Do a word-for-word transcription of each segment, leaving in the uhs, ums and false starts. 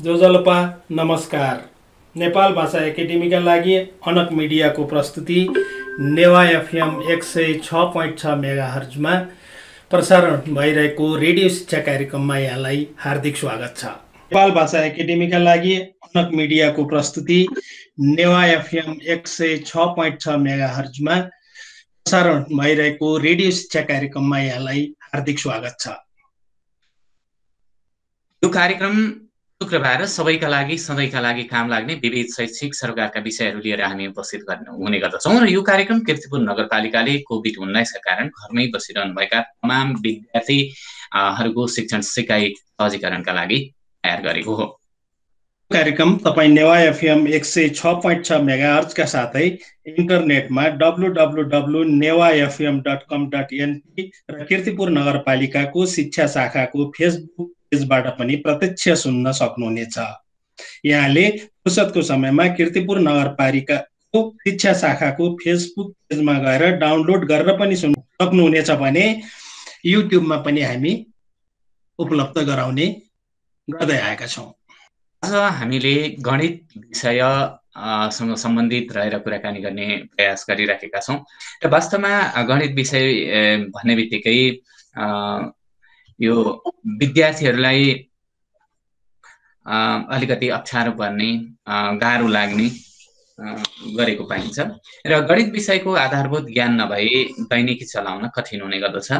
जोजलपा नमस्कार। नेपाल भाषा एकेडेमीका लागि अनक मिडियाको प्रस्तुति नेवा एफएम एक सय छ पोइन्ट छ मेगा हर्जमा प्रसारण भइरहेको रेडियो शिक्षा कार्यक्रममा यहाँलाई हार्दिक स्वागत छ। नेपाल भाषा एकेडेमीका लागि अनक मिडियाको प्रस्तुति नेवा एफएम एक सय छ पोइन्ट छ मेगा हर्जमा प्रसारण भइरहेको रेडियो शिक्षा कार्यक्रममा यहाँलाई हार्दिक स्वागत छ। यो कार्यक्रम शुक्रबार सबैका लागि सधैँका लागि काम लाग्ने विविध शैक्षिक सरकारका विषयहरू लिएर हामी उपस्थित गर्ने हुने गर्दछौँ र यो कार्यक्रम कीर्तिपुर नगरपालिकाले कोभिड उन्नाइसका कारण घरमै बसिरहनुभएका तमाम विद्यार्थीहरूको शिक्षण सिकाइ सहजीकरणका लागि तयार गरेको हो। कार्यक्रम तपाईँ नेवा एफएम एक सय छ पोइन्ट छ मेगाहर्जका साथै इन्टरनेटमा W W W Newa FM dot com dot NP र कीर्तिपुर नगरपालिकाको शिक्षा शाखाको फेसबुक पेजबाट पनि प्रत्यक्ष सुन्न सक्नुहुनेछ। यहाँले फुर्सदको समयमा कीर्तिपुर नगरपालिकाको शिक्षा शाखाको फेसबुक पेजमा गएर डाउनलोड गरेर पनि सुन्न सक्नुहुनेछ भने युट्युबमा पनि हामी उपलब्ध गराउने गर्दै आएका छौँ। आज हामीले गणित विषय सँग सम्बन्धित रहेर कुराकानी गर्ने प्रयास गरिराखेका छौँ र वास्तवमा गणित विषय भन्ने बित्तिकै यो विद्यार्थीहरूलाई अलिकति अप्ठ्यारो पर्ने गाह्रो लाग्ने गरेको पाइन्छ र गणित विषयको आधारभूत ज्ञान नभए दैनिकी चलाउन कठिन हुने गर्दछ।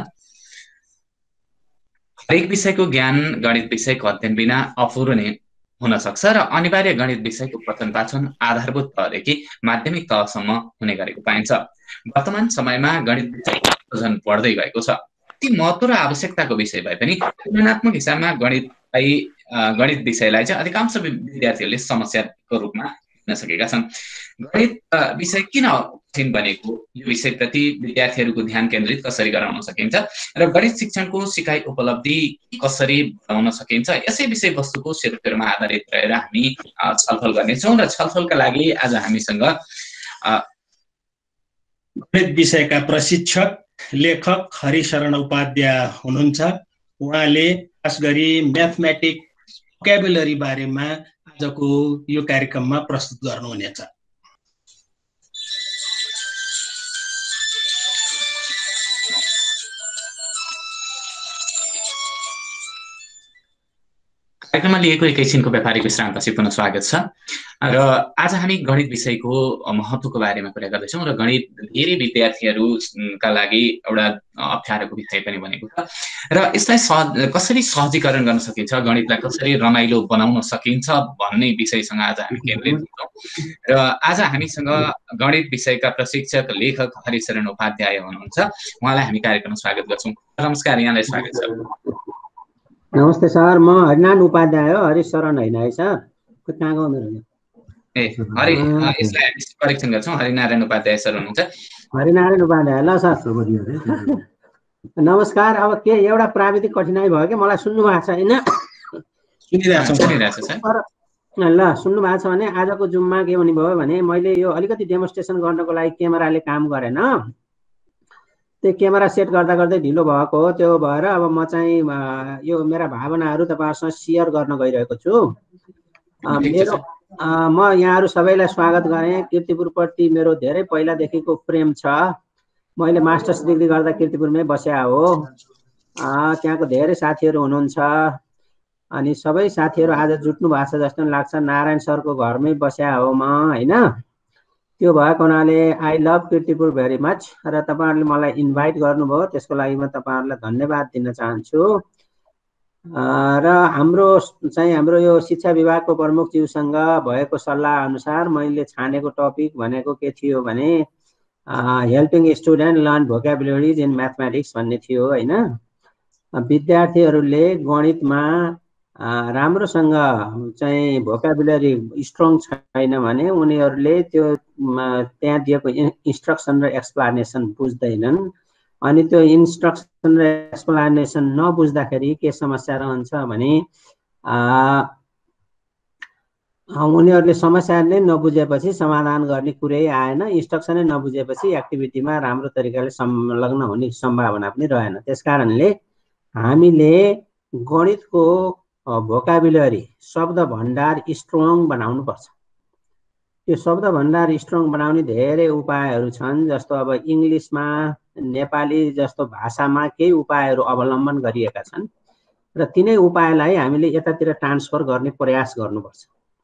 हरेक विषयको ज्ञान गणित विषयको अध्ययन बिना अपुरो नै हुन सक्छ र अनिवार्य गणित विषयको पठन पाठन आधारभूत तहदेखि माध्यमिक तहसम्म हुने गरेको पाइन्छ। वर्तमान समयमा गणित विषय झन् बढ्दै गएको छ। अति महत्त्व र आवश्यकताको विषय भए पनि तुलनात्मक हिसाबमा गणितलाई गणित विषयलाई चाहिँ अधिकांश विद्यार्थीहरूले समस्याको रूपमा लिन सकेका छन्। गणित विषय किन कठिन बनेको, यो विषयप्रति विद्यार्थीहरूको ध्यान केन्द्रित कसरी गराउन सकिन्छ र गणित शिक्षणको सिकाइ उपलब्धि कसरी बढाउन सकिन्छ, यसै विषयवस्तुको सेरोफेरोमा आधारित रहेर हामी छलफल गर्नेछौँ र छलफलका लागि आज हामीसँग गणित विषयका प्रशिक्षक लेखक हरिशरण उपाध्याय हुनुहुन्छ। उहाँले खास गरी म्याथमेटिक्स भोक्याबुलरी बारेमा आजको यो कार्यक्रममा प्रस्तुत गर्नुहुनेछ। कार्यक्रममा लिएको एकैछिनको व्यापारिक विश्रामपछि पुनः स्वागत छ र आज हामी गणित विषयको महत्त्वको बारेमा कुरा गर्दैछौँ र गणित धेरै विद्यार्थीहरूका लागि एउटा अप्ठ्यारोको विषय पनि बनेको छ र यसलाई सहज कसरी सहजीकरण गर्न सकिन्छ, गणितलाई कसरी रमाइलो बनाउन सकिन्छ भन्ने विषयसँग आज हामी केन्द्रित छौँ र आज हामीसँग गणित विषयका प्रशिक्षक लेखक हरिशरण उपाध्याय हुनुहुन्छ। उहाँलाई हामी कार्यक्रममा स्वागत गर्छौँ। नमस्कार, यहाँलाई स्वागत छ। नमस्ते सर, म हरिनारायण उपाध्याय हो, हरिशरण होइन है सर। कहाँ गयो मेरो? ए हरि यसलाई हामी करेक्सन गर्छौँ। हरिनारायण उपाध्याय सर हुनुहुन्छ। हरिनारायण उपाध्याय ल सर। नमस्कार। अब के एउटा प्राविधिक कठिनाइ भयो कि मलाई सुन्नु भएको छ होइन? सुनिरहेको छ सर। ल सुन्नु भएको छ भने आजको जुममा के हुने भयो भने मैले यो अलिकति डेमोन्स्ट्रेसन गर्नको लागि क्यामेराले काम गरेन, त्यो क्यामेरा सेट गर्दा गर्दै ढिलो भएको हो। त्यो भएर अब म चाहिँ यो मेरा भावनाहरू तपाईँहरूसँग सेयर गर्न गइरहेको छु। मेरो म यहाँहरू सबैलाई स्वागत गरेँ। कीर्तिपुरप्रति मेरो धेरै पहिलादेखिको प्रेम छ। मैले मास्टर्स डिग्री गर्दा कीर्तिपुरमै बस्या हो। त्यहाँको धेरै साथीहरू हुनुहुन्छ अनि सबै साथीहरू आज जुट्नु भएको छ जस्तो लाग्छ। नारायण सरको घरमै बस्या हो म होइन। त्यो भएको हुनाले I love Kirtipur very much र तपाईँहरूले मलाई इन्भाइट गर्नुभयो, त्यसको लागि म तपाईँहरूलाई धन्यवाद दिन चाहन्छु। र हाम्रो चाहिँ हाम्रो यो शिक्षा विभागको प्रमुखज्यूसँग भएको सल्लाह अनुसार मैले छानेको टपिक भनेको के थियो भने helping student learn vocabularies in mathematics भन्ने थियो होइन। विद्यार्थीहरूले गणितमा राम्रोसँग चाहिँ भोक्याबुलरी स्ट्रङ छैन भने उनीहरूले त्यो त्यहाँ दिएको इन्स्ट्रक्सन र एक्सप्लानेसन बुझ्दैनन् अनि त्यो इन्स्ट्रक्सन र एक्सप्लानेसन नबुझ्दाखेरि के समस्या रहन्छ भने उनीहरूले समस्या नै नबुझेपछि समाधान गर्ने कुरै आएन, इन्स्ट्रक्सनै नबुझेपछि एक्टिभिटीमा राम्रो तरिकाले संलग्न हुने सम्भावना पनि रहेन। त्यसकारणले हामीले गणितको भोकाबुलरी शब्द भण्डार स्ट्रङ बनाउनुपर्छ। त्यो शब्द भण्डार स्ट्रङ बनाउने धेरै उपायहरू छन्। जस्तो अब इङ्ग्लिसमा नेपाली जस्तो भाषामा केही उपायहरू अवलम्बन गरिएका छन् र तिनै उपायलाई हामीले यतातिर ट्रान्सफर गर्ने प्रयास गर्नुपर्छ।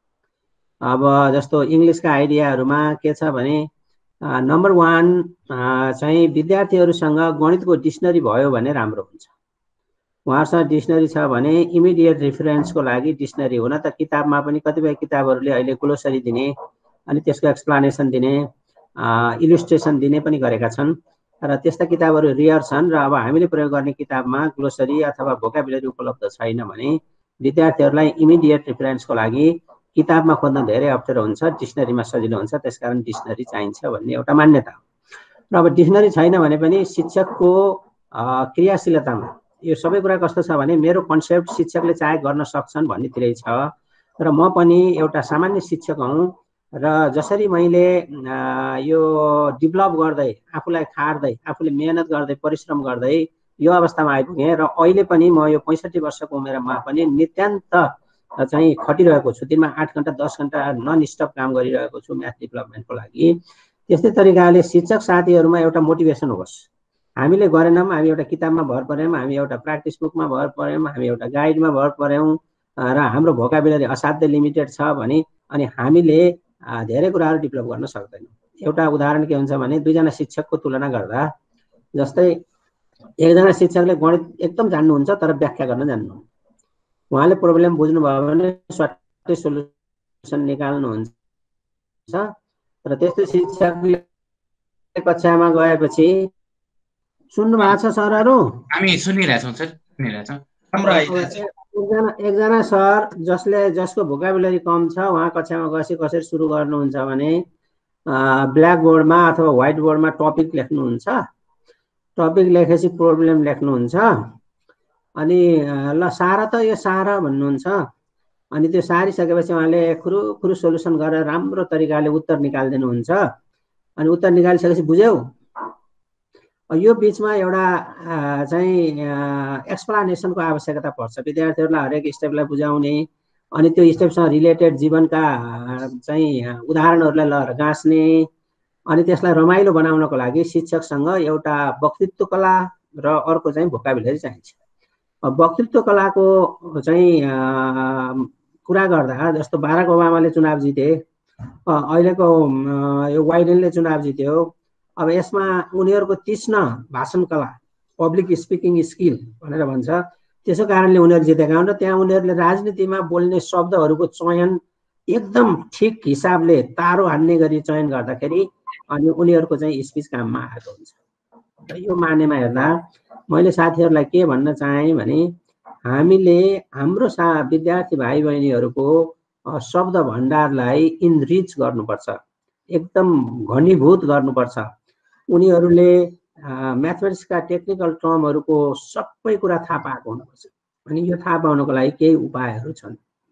अब जस्तो इङ्ग्लिसका आइडियाहरूमा के छ भने नम्बर वान चाहिँ विद्यार्थीहरूसँग गणितको डिक्सनरी भयो भने राम्रो हुन्छ। उहाँहरूसँग डिक्सनरी छ भने इमिडिएट रिफरेन्सको लागि डिक्सनरी हुन त किताबमा पनि कतिपय किताबहरूले अहिले ग्लोसरी दिने अनि त्यसको एक्सप्लानेसन दिने इलिस्ट्रेसन दिने पनि गरेका छन् र त्यस्ता किताबहरू रेयर छन् र अब हामीले प्रयोग गर्ने किताबमा ग्लोसरी अथवा भोकाबुलरी उपलब्ध छैन भने विद्यार्थीहरूलाई इमिडिएट रिफरेन्सको लागि किताबमा खोज्न धेरै अप्ठ्यारो हुन्छ, डिक्सनरीमा सजिलो हुन्छ, त्यसकारण डिक्सनरी चाहिन्छ भन्ने एउटा मान्यता हो। र अब डिक्सनरी छैन भने पनि शिक्षकको क्रियाशीलतामा यो सबै कुरा कस्तो छ भने मेरो कन्सेप्ट शिक्षकले चाहे गर्न सक्छन् भन्नेतिरै छ र म पनि एउटा सामान्य शिक्षक हुँ र जसरी मैले यो डेभलप गर्दै आफूलाई खार्दै आफूले मेहनत गर्दै परिश्रम गर्दै यो अवस्थामा आइपुगेँ र अहिले पनि म यो पैँसठी वर्षको उमेरमा पनि नित्यान्त चाहिँ खटिरहेको छु। दिनमा आठ घन्टा दस घन्टा नन स्टप काम गरिरहेको छु म्याथ डेभलपमेन्टको लागि। त्यस्तै तरिकाले शिक्षक साथीहरूमा एउटा मोटिभेसन होस्। हामीले गरेनौँ, हामी एउटा किताबमा भर पऱ्यौँ, हामी एउटा प्र्याक्टिस बुकमा भर पऱ्यौँ, हामी एउटा गाइडमा भर पऱ्यौँ र हाम्रो भोकाबुलरी असाध्यै लिमिटेड छ भने अनि हामीले धेरै कुराहरू डेभलप गर्न सक्दैनौँ। एउटा उदाहरण के हुन्छ भने दुईजना शिक्षकको तुलना गर्दा जस्तै एकजना शिक्षकले गणित एकदम जान्नुहुन्छ तर व्याख्या गर्न जान्नुहुन्न। उहाँले प्रब्लम बुझ्नुभयो भने सट्टै सोल्युसन निकाल्नुहुन्छ र त्यस्तो शिक्षकले कक्षामा गएपछि सुन्नु भएको छ सरहरू? हामी सुनिरहेछौँ सर, सुनिरहेछौँ। एकजना एकजना सर जसले जसको भोकाबुलरी कम छ उहाँ कक्षामा गएपछि कसरी सुरु गर्नुहुन्छ भने ब्ल्याक बोर्डमा अथवा व्हाइट बोर्डमा टपिक लेख्नुहुन्छ, टपिक लेखेपछि प्रब्लम लेख्नुहुन्छ अनि ल सारा त यो सारा भन्नुहुन्छ अनि त्यो सारिसकेपछि उहाँले खुरु खुरु सोल्युसन गरेर राम्रो तरिकाले उत्तर निकालिदिनुहुन्छ अनि उत्तर निकालिसकेपछि बुझ्यौ यो बिचमा एउटा चाहिँ एक्सप्लानेसनको आवश्यकता पर्छ। विद्यार्थीहरूलाई हरेक स्टेपलाई बुझाउने अनि त्यो स्टेपसँग रिलेटेड जीवनका चाहिँ उदाहरणहरूलाई लगेर गाँच्ने अनि त्यसलाई रमाइलो बनाउनको लागि शिक्षकसँग एउटा वक्तृत्व कला र अर्को चाहिँ भोकाबुलरी चाहिन्छ। वक्तृत्व कलाको चाहिँ कुरा गर्दा जस्तो बाराक ओबामाले चुनाव जिते, अहिलेको यो बाइडेनले चुनाव जित्यो, अब यसमा उनीहरूको तीक्ष्ण भाषण कला पब्लिक स्पिकिङ स्किल भनेर भन्छ, त्यसो कारणले उनीहरू जितेका हुन् र त्यहाँ उनीहरूले राजनीतिमा बोल्ने शब्दहरूको चयन एकदम ठिक हिसाबले तारो हान्ने गरी चयन गर्दाखेरि अनि उनीहरूको चाहिँ स्पिच काममा आएको हुन्छ। यो मानेमा हेर्दा मैले साथीहरूलाई के भन्न चाहेँ भने हामीले हाम्रो सा विद्यार्थी भाइ बहिनीहरूको शब्द भण्डारलाई इनरिच गर्नुपर्छ, एकदम घनीभूत गर्नुपर्छ। उनीहरूले म्याथमेटिक्सका टेक्निकल टर्महरूको सबै कुरा थाहा पाएको हुनुपर्छ। अनि यो थाहा पाउनको लागि केही उपायहरू छन्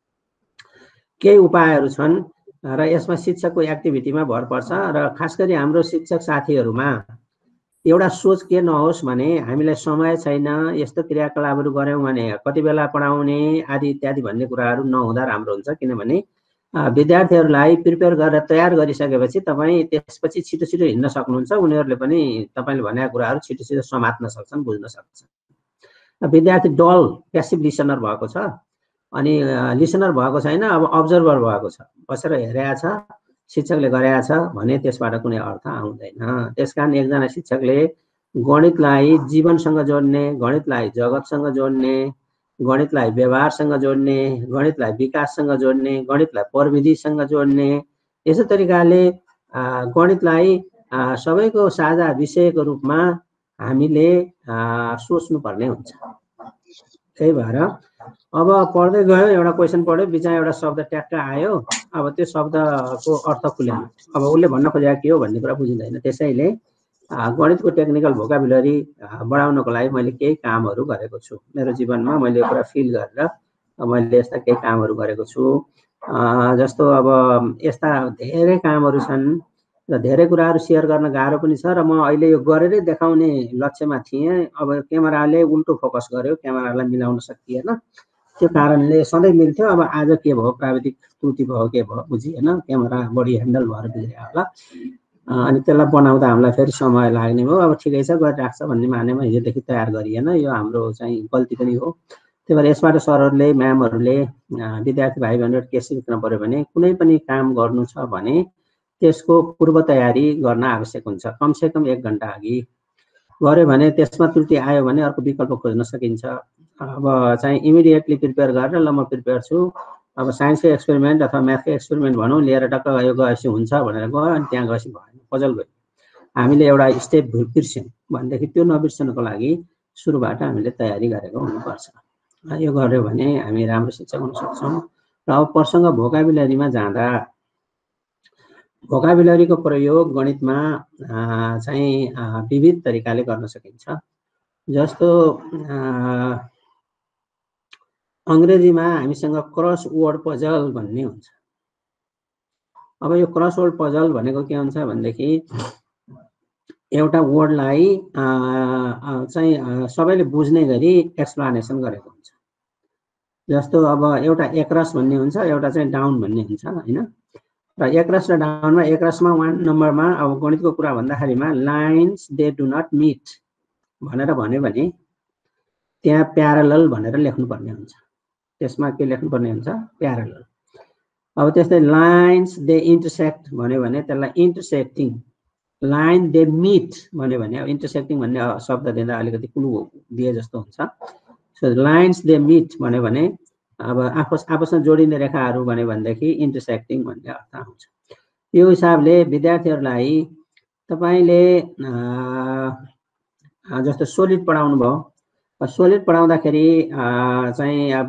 केही उपायहरू छन् र यसमा शिक्षकको एक्टिभिटीमा भर पर्छ र खास गरी हाम्रो शिक्षक साथीहरूमा एउटा सोच के नहोस् भने हामीलाई समय छैन, यस्तो क्रियाकलापहरू गऱ्यौँ भने कति बेला पढाउने आदि इत्यादि भन्ने कुराहरू नहुँदा राम्रो हुन्छ। किनभने विद्यार्थीहरूलाई प्रिपेयर गरेर तयार गरिसकेपछि तपाईँ त्यसपछि छिटो छिटो हिँड्न सक्नुहुन्छ, उनीहरूले पनि तपाईँले भनेका कुराहरू छिटो छिटो समात्न सक्छन्, बुझ्न सक्छन्। विद्यार्थी डल प्यासिभ लिसनर भएको छ अनि लिसनर भएको छैन, अब अब्जर्भर भएको छ, बसेर हेरेको छ, शिक्षकले गरेका छ भने त्यसबाट कुनै अर्थ आउँदैन। त्यसकारण एकजना शिक्षकले गणितलाई जीवनसँग जोड्ने, गणितलाई जगतसँग जोड्ने, गणितलाई व्यवहारसँग जोड्ने, गणितलाई विकाससँग जोड्ने, गणितलाई प्रविधिसँग जोड्ने, यसै तरिकाले गणितलाई सबैको साझा विषयको रूपमा हामीले सोच्नुपर्ने हुन्छ। त्यही भएर अब पढ्दै गयो, एउटा क्वेसन पढ्यो, बिचमा एउटा शब्द ट्याक्क आयो, अब त्यो शब्दको अर्थ खुलेन, अब उसले भन्न खोजेको के हो भन्ने कुरा बुझिँदैन। त्यसैले गणितको टेक्निकल भोकाबुलरी बढाउनको लागि मैले केही कामहरू गरेको छु। मेरो जीवनमा मैले यो कुरा फिल गरेर मैले यस्ता केही कामहरू गरेको छु। जस्तो अब यस्ता धेरै कामहरू छन् र धेरै कुराहरू सेयर गर्न गाह्रो पनि छ र म अहिले यो गरेरै देखाउने लक्ष्यमा थिएँ। अब क्यामेराले उल्टो फोकस गर्यो, क्यामेरालाई मिलाउन सकिएन त्यो कारणले सधैँ मिल्थ्यो। अब आज के भयो, प्राविधिक त्रुटि भयो, के भयो बुझिएन, क्यामेरा बढी ह्यान्डल भएर बिग्रियो होला। अनि त्यसलाई बनाउँदा हामीलाई फेरि समय लाग्ने भयो। अब ठिकै छ, गरिराख्छ भन्ने मानेमा हिजोदेखि तयार गरिएन, यो हाम्रो चाहिँ गल्ती पनि हो। त्यही भएर यसबाट सरहरूले, म्यामहरूले, विद्यार्थी भाइ बहिनीहरू के सिक्न पर्यो भने कुनै पनि काम गर्नु छ भने त्यसको पूर्व तयारी गर्न आवश्यक हुन्छ। कमसेकम एक घन्टा अघि गऱ्यो भने त्यसमा त्रुटि आयो भने अर्को विकल्प खोज्न सकिन्छ। अब चाहिँ इमिडिएटली प्रिपेयर गरेर ल म प्रिपेयर छु, अब साइन्सको एक्सपेरिमेन्ट अथवा म्याथको एक्सपेरिमेन्ट भनौँ लिएर टक्क यो गएपछि हुन्छ भनेर गयो, अनि त्यहाँ गएपछि भएन, पजल गयो। हामीले एउटा स्टेप बिर्स्यौँ भनेदेखि त्यो नबिर्सनको लागि सुरुबाट हामीले तयारी गरेको हुनुपर्छ। यो गर्यो भने हामी राम्रो शिक्षक हुन सक्छौँ। र अब प्रसङ्ग भोकाबुलरीमा जाँदा भोकाबुलरीको प्रयोग गणितमा चाहिँ विविध तरिकाले गर्न सकिन्छ। जस्तो अङ्ग्रेजीमा हामीसँग क्रस वर्ड पजल भन्ने हुन्छ। अब यो क्रस वर्ड पजल भनेको के हुन्छ भनेदेखि एउटा वर्डलाई चाहिँ सबैले बुझ्ने गरी एक्सप्लानेसन गरेको हुन्छ। जस्तो अब एउटा एकरस भन्ने हुन्छ, एउटा चाहिँ डाउन भन्ने हुन्छ हैन। र एकरस र डाउनमा एकरसमा वान नम्बरमा अब गणितको कुरा भन्दाखेरिमा lines they do not meet भनेर भन्यो भने त्यहाँ प्यारलल भनेर लेख्नुपर्ने हुन्छ। त्यसमा के लेख्नुपर्ने हुन्छ, प्यारलल। अब त्यस्तै लाइन्स दे इन्टरसेक्ट भन्यो भने त्यसलाई इन्टरसेक्टिङ, लाइन दे मिट भन्यो भने अब इन्टरसेक्टिङ भन्ने शब्द दिँदा अलिकति क्लु दिए जस्तो हुन्छ। सो लाइन्स दे मिट भन्यो भने अब आपस आपसमा जोडिने रेखाहरू भन्यो भनेदेखि इन्टरसेक्टिङ भन्ने अर्थ आउँछ। यो हिसाबले विद्यार्थीहरूलाई तपाईँले जस्तो सोलिड पढाउनु भयो, सोलिड पढाउँदाखेरि चाहिँ अब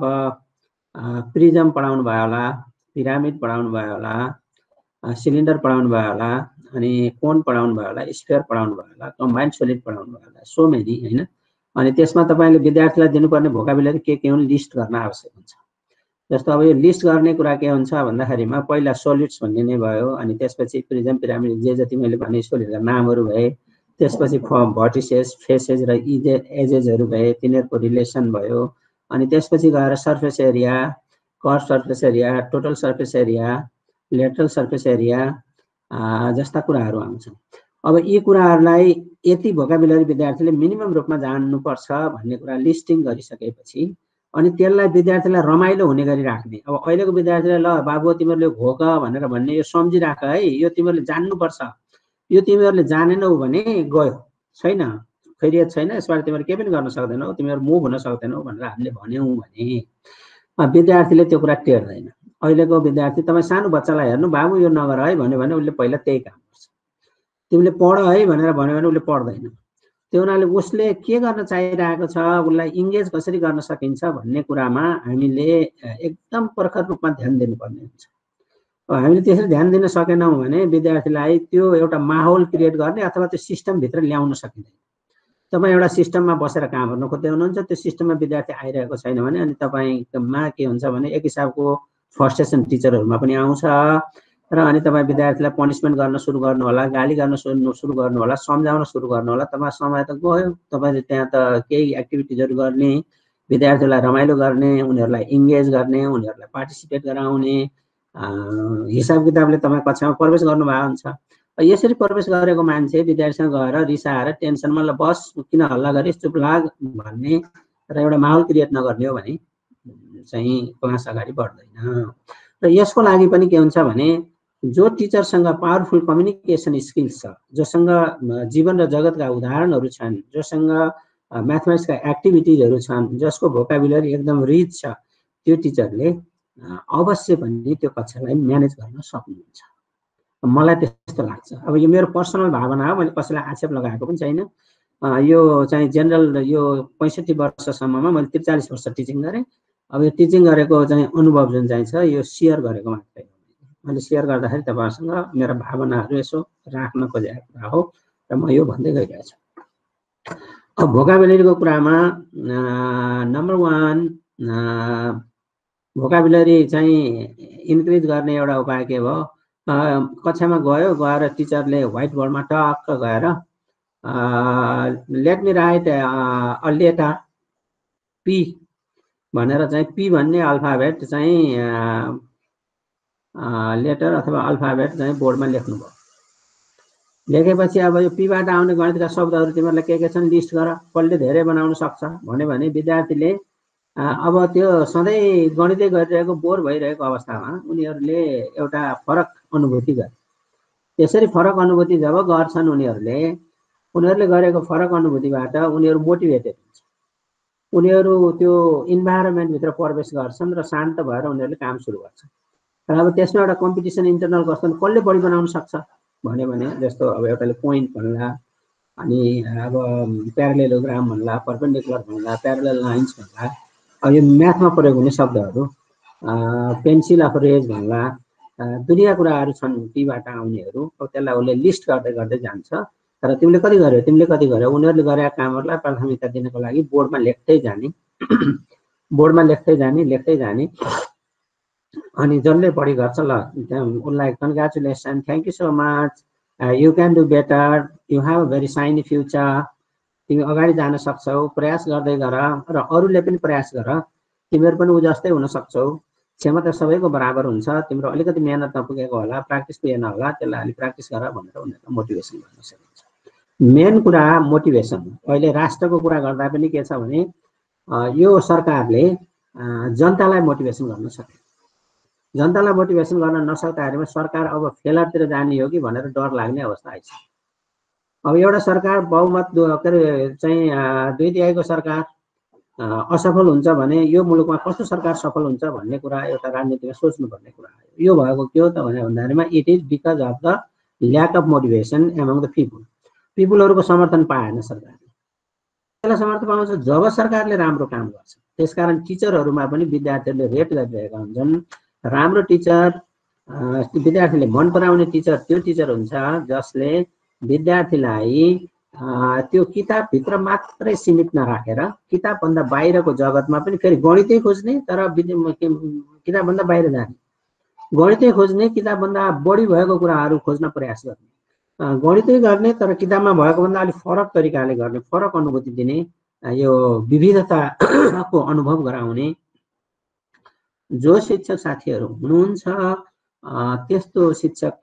प्रिजम पढाउनु भयो होला, पिरामिड पढाउनु भयो होला, सिलिन्डर पढाउनु भयो होला, अनि कोन पढाउनु भयो होला, स्फियर पढाउनु भयो होला, कम्बाइन्ड सोलिड पढाउनु भयो होला, सो मेनी हैन। अनि त्यसमा तपाईँले विद्यार्थीलाई दिनुपर्ने भोकाबुलरी के के हुन् लिस्ट गर्न आवश्यक हुन्छ। जस्तो अब यो लिस्ट गर्ने कुरा के हुन्छ भन्दाखेरिमा पहिला सोलिड्स भन्ने नै भयो, अनि त्यसपछि प्रिजम पिरामिड जे जति मैले भने सोलिडका नामहरू भए, त्यसपछि भर्टिसेस, फेसेस र इजे एजेसहरू भए, तिनीहरूको रिलेसन भयो। अनि त्यसपछि गएर surface area, curve surface area, total surface area, lateral surface area जस्ता कुराहरू आउँछन्। अब यी कुराहरूलाई यति भोकाबुलरी विद्यार्थीले मिनिमम रूपमा जान्नुपर्छ भन्ने कुरा लिस्टिङ गरिसकेपछि अनि त्यसलाई विद्यार्थीलाई रमाइलो हुने गरी राख्ने। अब अहिलेको विद्यार्थीलाई ल बाबु तिमीहरूले घोक भनेर भन्ने यो सम्झिराख है, यो तिमीहरूले जान्नुपर्छ, यो तिमीहरूले जानेनौ भने गयो छैन, खैरियत छैन, यसबाट तिमीहरू केही पनि गर्न सक्दैनौ, तिमीहरू मुभ हुन सक्दैनौ भनेर हामीले भन्यौँ भने विद्यार्थीले त्यो कुरा टेर्दैन। अहिलेको विद्यार्थी तपाईँ सानो बच्चालाई हेर्नु, बाबु यो नगर है भन्यो भने उसले पहिला त्यही काम गर्छ। तिमीले पढ है भनेर भन्यो भने उसले पढ्दैन। त्यो हुनाले उसले के गर्न चाहिरहेको छ, उसलाई इङ्गेज कसरी गर्न सकिन्छ भन्ने कुरामा हामीले एकदम प्रखर रूपमा ध्यान दिनुपर्ने हुन्छ। हामीले त्यसरी ध्यान दिन सकेनौँ भने विद्यार्थीलाई त्यो एउटा माहौल क्रिएट गर्ने अथवा त्यो सिस्टमभित्र ल्याउन सकिँदैन। तपाईँ एउटा सिस्टममा बसेर काम गर्न खोज्दै हुनुहुन्छ, त्यो सिस्टममा विद्यार्थी आइरहेको छैन भने अनि तपाईँमा के हुन्छ भने एक हिसाबको फ्रस्ट्रेसन टिचरहरूमा पनि आउँछ र अनि तपाईँ विद्यार्थीलाई पनिसमेन्ट गर्न सुरु गर्नु होला, गाली गर्न सुरु सुरु गर्नु होला, सम्झाउन सुरु गर्नु होला। तपाईँ समय त गयो, तपाईँले त्यहाँ त केही एक्टिभिटिजहरू गर्ने, विद्यार्थीलाई रमाइलो गर्ने, उनीहरूलाई इङ्गेज गर्ने, उनीहरूलाई पार्टिसिपेट गराउने हिसाब किताबले तपाईँ कक्षामा प्रवेश गर्नुभएको हुन्छ। यसरी प्रवेश गरेको मान्छे विद्यार्थीसँग गएर रिसाएर टेन्सनमा ल बस किन हल्ला गरिस् चुप लाग भन्ने र एउटा माहौल क्रिएट नगर्ने हो भने चाहिँ क्लास अगाडि बढ्दैन। र यसको लागि पनि के हुन्छ भने जो टिचरसँग पावरफुल कम्युनिकेसन स्किल्स छ, जोसँग जीवन र जगतका उदाहरणहरू छन्, जोसँग म्याथमेटिक्सका एक्टिभिटिजहरू छन्, जसको भोकाबुलरी एकदम रिच छ, त्यो टिचरले अवश्य पनि त्यो कक्षालाई म्यानेज गर्न सक्नुहुन्छ। मलाई त्यस्तो लाग्छ। अब यो मेरो पर्सनल भावना हो, मैले कसैलाई आक्षेप लगाएको पनि छैन। यो चाहिँ जेनरल यो पैँसठी वर्षसम्ममा मैले त्रिचालिस वर्ष टिचिङ गरेँ। अब यो टिचिङ गरेको चाहिँ अनुभव जुन चाहिँ छ यो सेयर गरेको मात्रै हो। मैले सेयर गर्दाखेरि तपाईँहरूसँग मेरो भावनाहरू यसो राख्न खोजेको कुरा हो र म यो भन्दै गइरहेको छु। अब भोकाबुलरीको कुरामा नम्बर वान भोकाबुलरी चाहिँ इन्क्रिज गर्ने एउटा उपाय के भयो, कक्षामा गयो, गएर टिचरले व्हाइट बोर्डमा टक्क गएर let me write a letter P भनेर चाहिँ पी भन्ने अल्फाबेट चाहिँ लेटर अथवा अल्फाबेट चाहिँ बोर्डमा लेख्नुभयो। लेखेपछि अब यो पीबाट आउने गणितका शब्दहरू तिमीहरूलाई के के छन् लिस्ट गर, कसले धेरै बनाउन सक्छ भन्यो भने विद्यार्थीले अब त्यो सधैँ गणितै गरिरहेको बोर भइरहेको अवस्थामा उनीहरूले एउटा फरक अनुभूति गरे। त्यसरी फरक अनुभूति जब गर्छन् उनीहरूले उनीहरूले गरेको फरक अनुभूतिबाट उनीहरू मोटिभेटेड हुन्छ। उनीहरू त्यो इन्भाइरोमेन्टभित्र प्रवेश गर्छन् र शान्त भएर उनीहरूले काम सुरु गर्छन्। र अब त्यसमा एउटा कम्पिटिसन इन्टरनल गर्छन्, कसले बढी बनाउन सक्छ भन्यो भने जस्तो अब एउटाले पोइन्ट भन्ला, अनि अब प्यारालेलोग्राम भन्ला, पर्पेन्डिकुलर भन्ला, प्यारालेल लाइन्स भन्ला, अब यो म्याथमा प्रयोग हुने शब्दहरू, पेन्सिल अफ रेज भन्ला, दुनियाँ कुराहरू छन् पीबाट आउनेहरू। अब त्यसलाई उसले लिस्ट गर्दै गर्दै जान्छ। तर तिमीले कति गर्यो तिमीले कति गर्यो उनीहरूले गरेका कामहरूलाई प्राथमिकता दिनको लागि बोर्डमा लेख्दै जाने बोर्डमा लेख्दै जाने लेख्दै जाने अनि जसले बढी गर्छ ल उसलाई congratulation, thank you so much, you can do better, you have a very shiny future, तिमी अगाडि जान सक्छौ, प्रयास गर्दै गर र अरूले पनि प्रयास गर, तिमीहरू पनि उ जस्तै हुन सक्छौ, क्षमता सबैको बराबर हुन्छ, तिम्रो अलिकति मेहनत नपुगेको होला, प्र्याक्टिस पुगेन होला, त्यसलाई अलिक प्र्याक्टिस गर भनेर उनीहरूलाई मोटिभेसन गर्न सकिन्छ। मेन कुरा मोटिभेसन। अहिले राष्ट्रको कुरा गर्दा पनि के छ भने यो सरकारले जनतालाई मोटिभेसन गर्न सक्यो। जनतालाई मोटिभेसन गर्न नसक्दाखेरिमा सरकार अब फेलरतिर जाने हो कि भनेर डर लाग्ने अवस्था आइसक्यो। अब एउटा सरकार बहुमत के अरे चाहिँ दुई तिहाईको सरकार असफल हुन्छ भने यो मुलुकमा कस्तो सरकार सफल हुन्छ भन्ने कुरा एउटा राजनीतिमा सोच्नुपर्ने कुरा हो। यो भएको के हो त भने भन्दाखेरिमा it is because of the lack of motivation among the people. पिपुलहरूको समर्थन पाएन सरकारले। त्यसलाई समर्थन पाउँछ जब सरकारले राम्रो काम गर्छ। त्यसकारण टिचरहरूमा पनि विद्यार्थीहरूले रेट गरिरहेका हुन्छन्। राम्रो टिचर, विद्यार्थीले मन पराउने टिचर त्यो टिचर हुन्छ जसले विद्यार्थीलाई त्यो किताबभित्र मात्रै सीमित नराखेर किताबभन्दा बाहिरको जगतमा पनि फेरि गणितै खोज्ने, तर किताबभन्दा बाहिर जाने, गणितै खोज्ने, किताबभन्दा बढी भएको कुराहरू खोज्न प्रयास गर्ने, गणितै गर्ने तर किताबमा भएको भन्दा अलिक फरक तरिकाले गर्ने, फरक अनुभूति दिने, यो विविधताको अनुभव गराउने जो शिक्षक साथीहरू हुनुहुन्छ त्यस्तो शिक्षक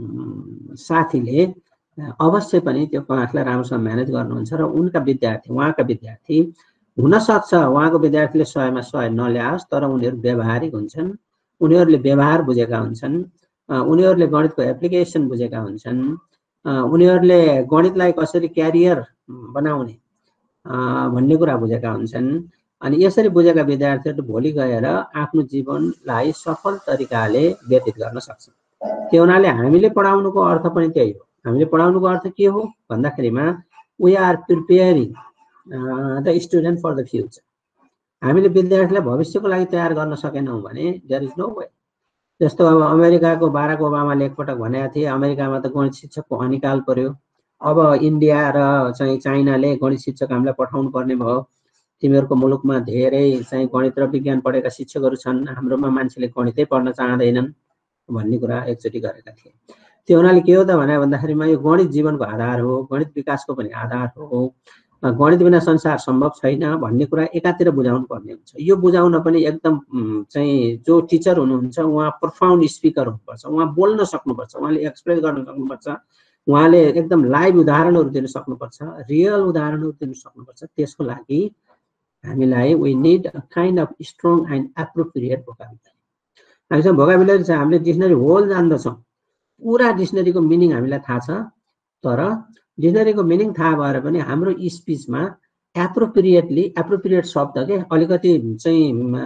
साथीले अवश्य पनि त्यो क्लासलाई राम्रोसँग म्यानेज गर्नुहुन्छ र उनका विद्यार्थी उहाँका विद्यार्थी हुनसक्छ उहाँको विद्यार्थीले सयमा सय नल्याओस् तर उनीहरू व्यवहारिक हुन्छन्, उनीहरूले व्यवहार बुझेका हुन्छन्, उनीहरूले गणितको एप्लिकेसन बुझेका हुन्छन्, उनीहरूले गणितलाई कसरी क्यारियर बनाउने भन्ने कुरा बुझेका हुन्छन्। अनि यसरी बुझेका विद्यार्थीहरू भोलि गएर आफ्नो जीवनलाई सफल तरिकाले व्यतीत गर्न सक्छन्। त्यो हुनाले हामीले पढाउनुको अर्थ पनि त्यही हो। हामीले पढाउनुको अर्थ के हो भन्दाखेरिमा we are preparing the student for the future. हामीले विद्यार्थीलाई भविष्यको लागि तयार गर्न सकेनौँ भने देयर इज नो वे। जस्तो अब अमेरिकाको बाराक ओबामाले एकपटक भनेका थिए अमेरिकामा त गणित शिक्षकको अनिकाल पर्यो, अब इन्डिया र चाहिँ चाइनाले गणित शिक्षक हामीलाई पठाउनु पर्ने भयो, तिमीहरूको मुलुकमा धेरै चाहिँ गणित र विज्ञान पढेका शिक्षकहरू छन्, हाम्रोमा मान्छेले गणितै पढ्न चाहँदैनन् भन्ने कुरा एकचोटि गरेका थिए। त्यो हुनाले के हो त भने भन्दाखेरिमा यो गणित जीवनको आधार हो, गणित विकासको पनि आधार हो, गणित बिना संसार सम्भव छैन भन्ने कुरा एकातिर बुझाउनु पर्ने हुन्छ। यो बुझाउन पनि एकदम चाहिँ जो टिचर हुनुहुन्छ उहाँ प्रोफाउन्ड स्पिकर हुनुपर्छ, उहाँ बोल्न सक्नुपर्छ, उहाँले एक्सप्रेस गर्न सक्नुपर्छ, उहाँले एकदम लाइभ उदाहरणहरू दिन सक्नुपर्छ, रियल उदाहरणहरू दिन सक्नुपर्छ। त्यसको लागि हामीलाई we need a kind of strong and appropriate vocabulary. हामीसँग भोकाबुलरी छ, हामीले डिक्सनरी होल जान्दछौँ, पुरा डिक्सनरीको मिनिङ हामीलाई थाहा छ, तर डिक्सनरीको मिनिङ थाहा भएर पनि हाम्रो स्पिचमा एप्रोप्रिएटली एप्रोप्रिएट शब्द के अलिकति चाहिँ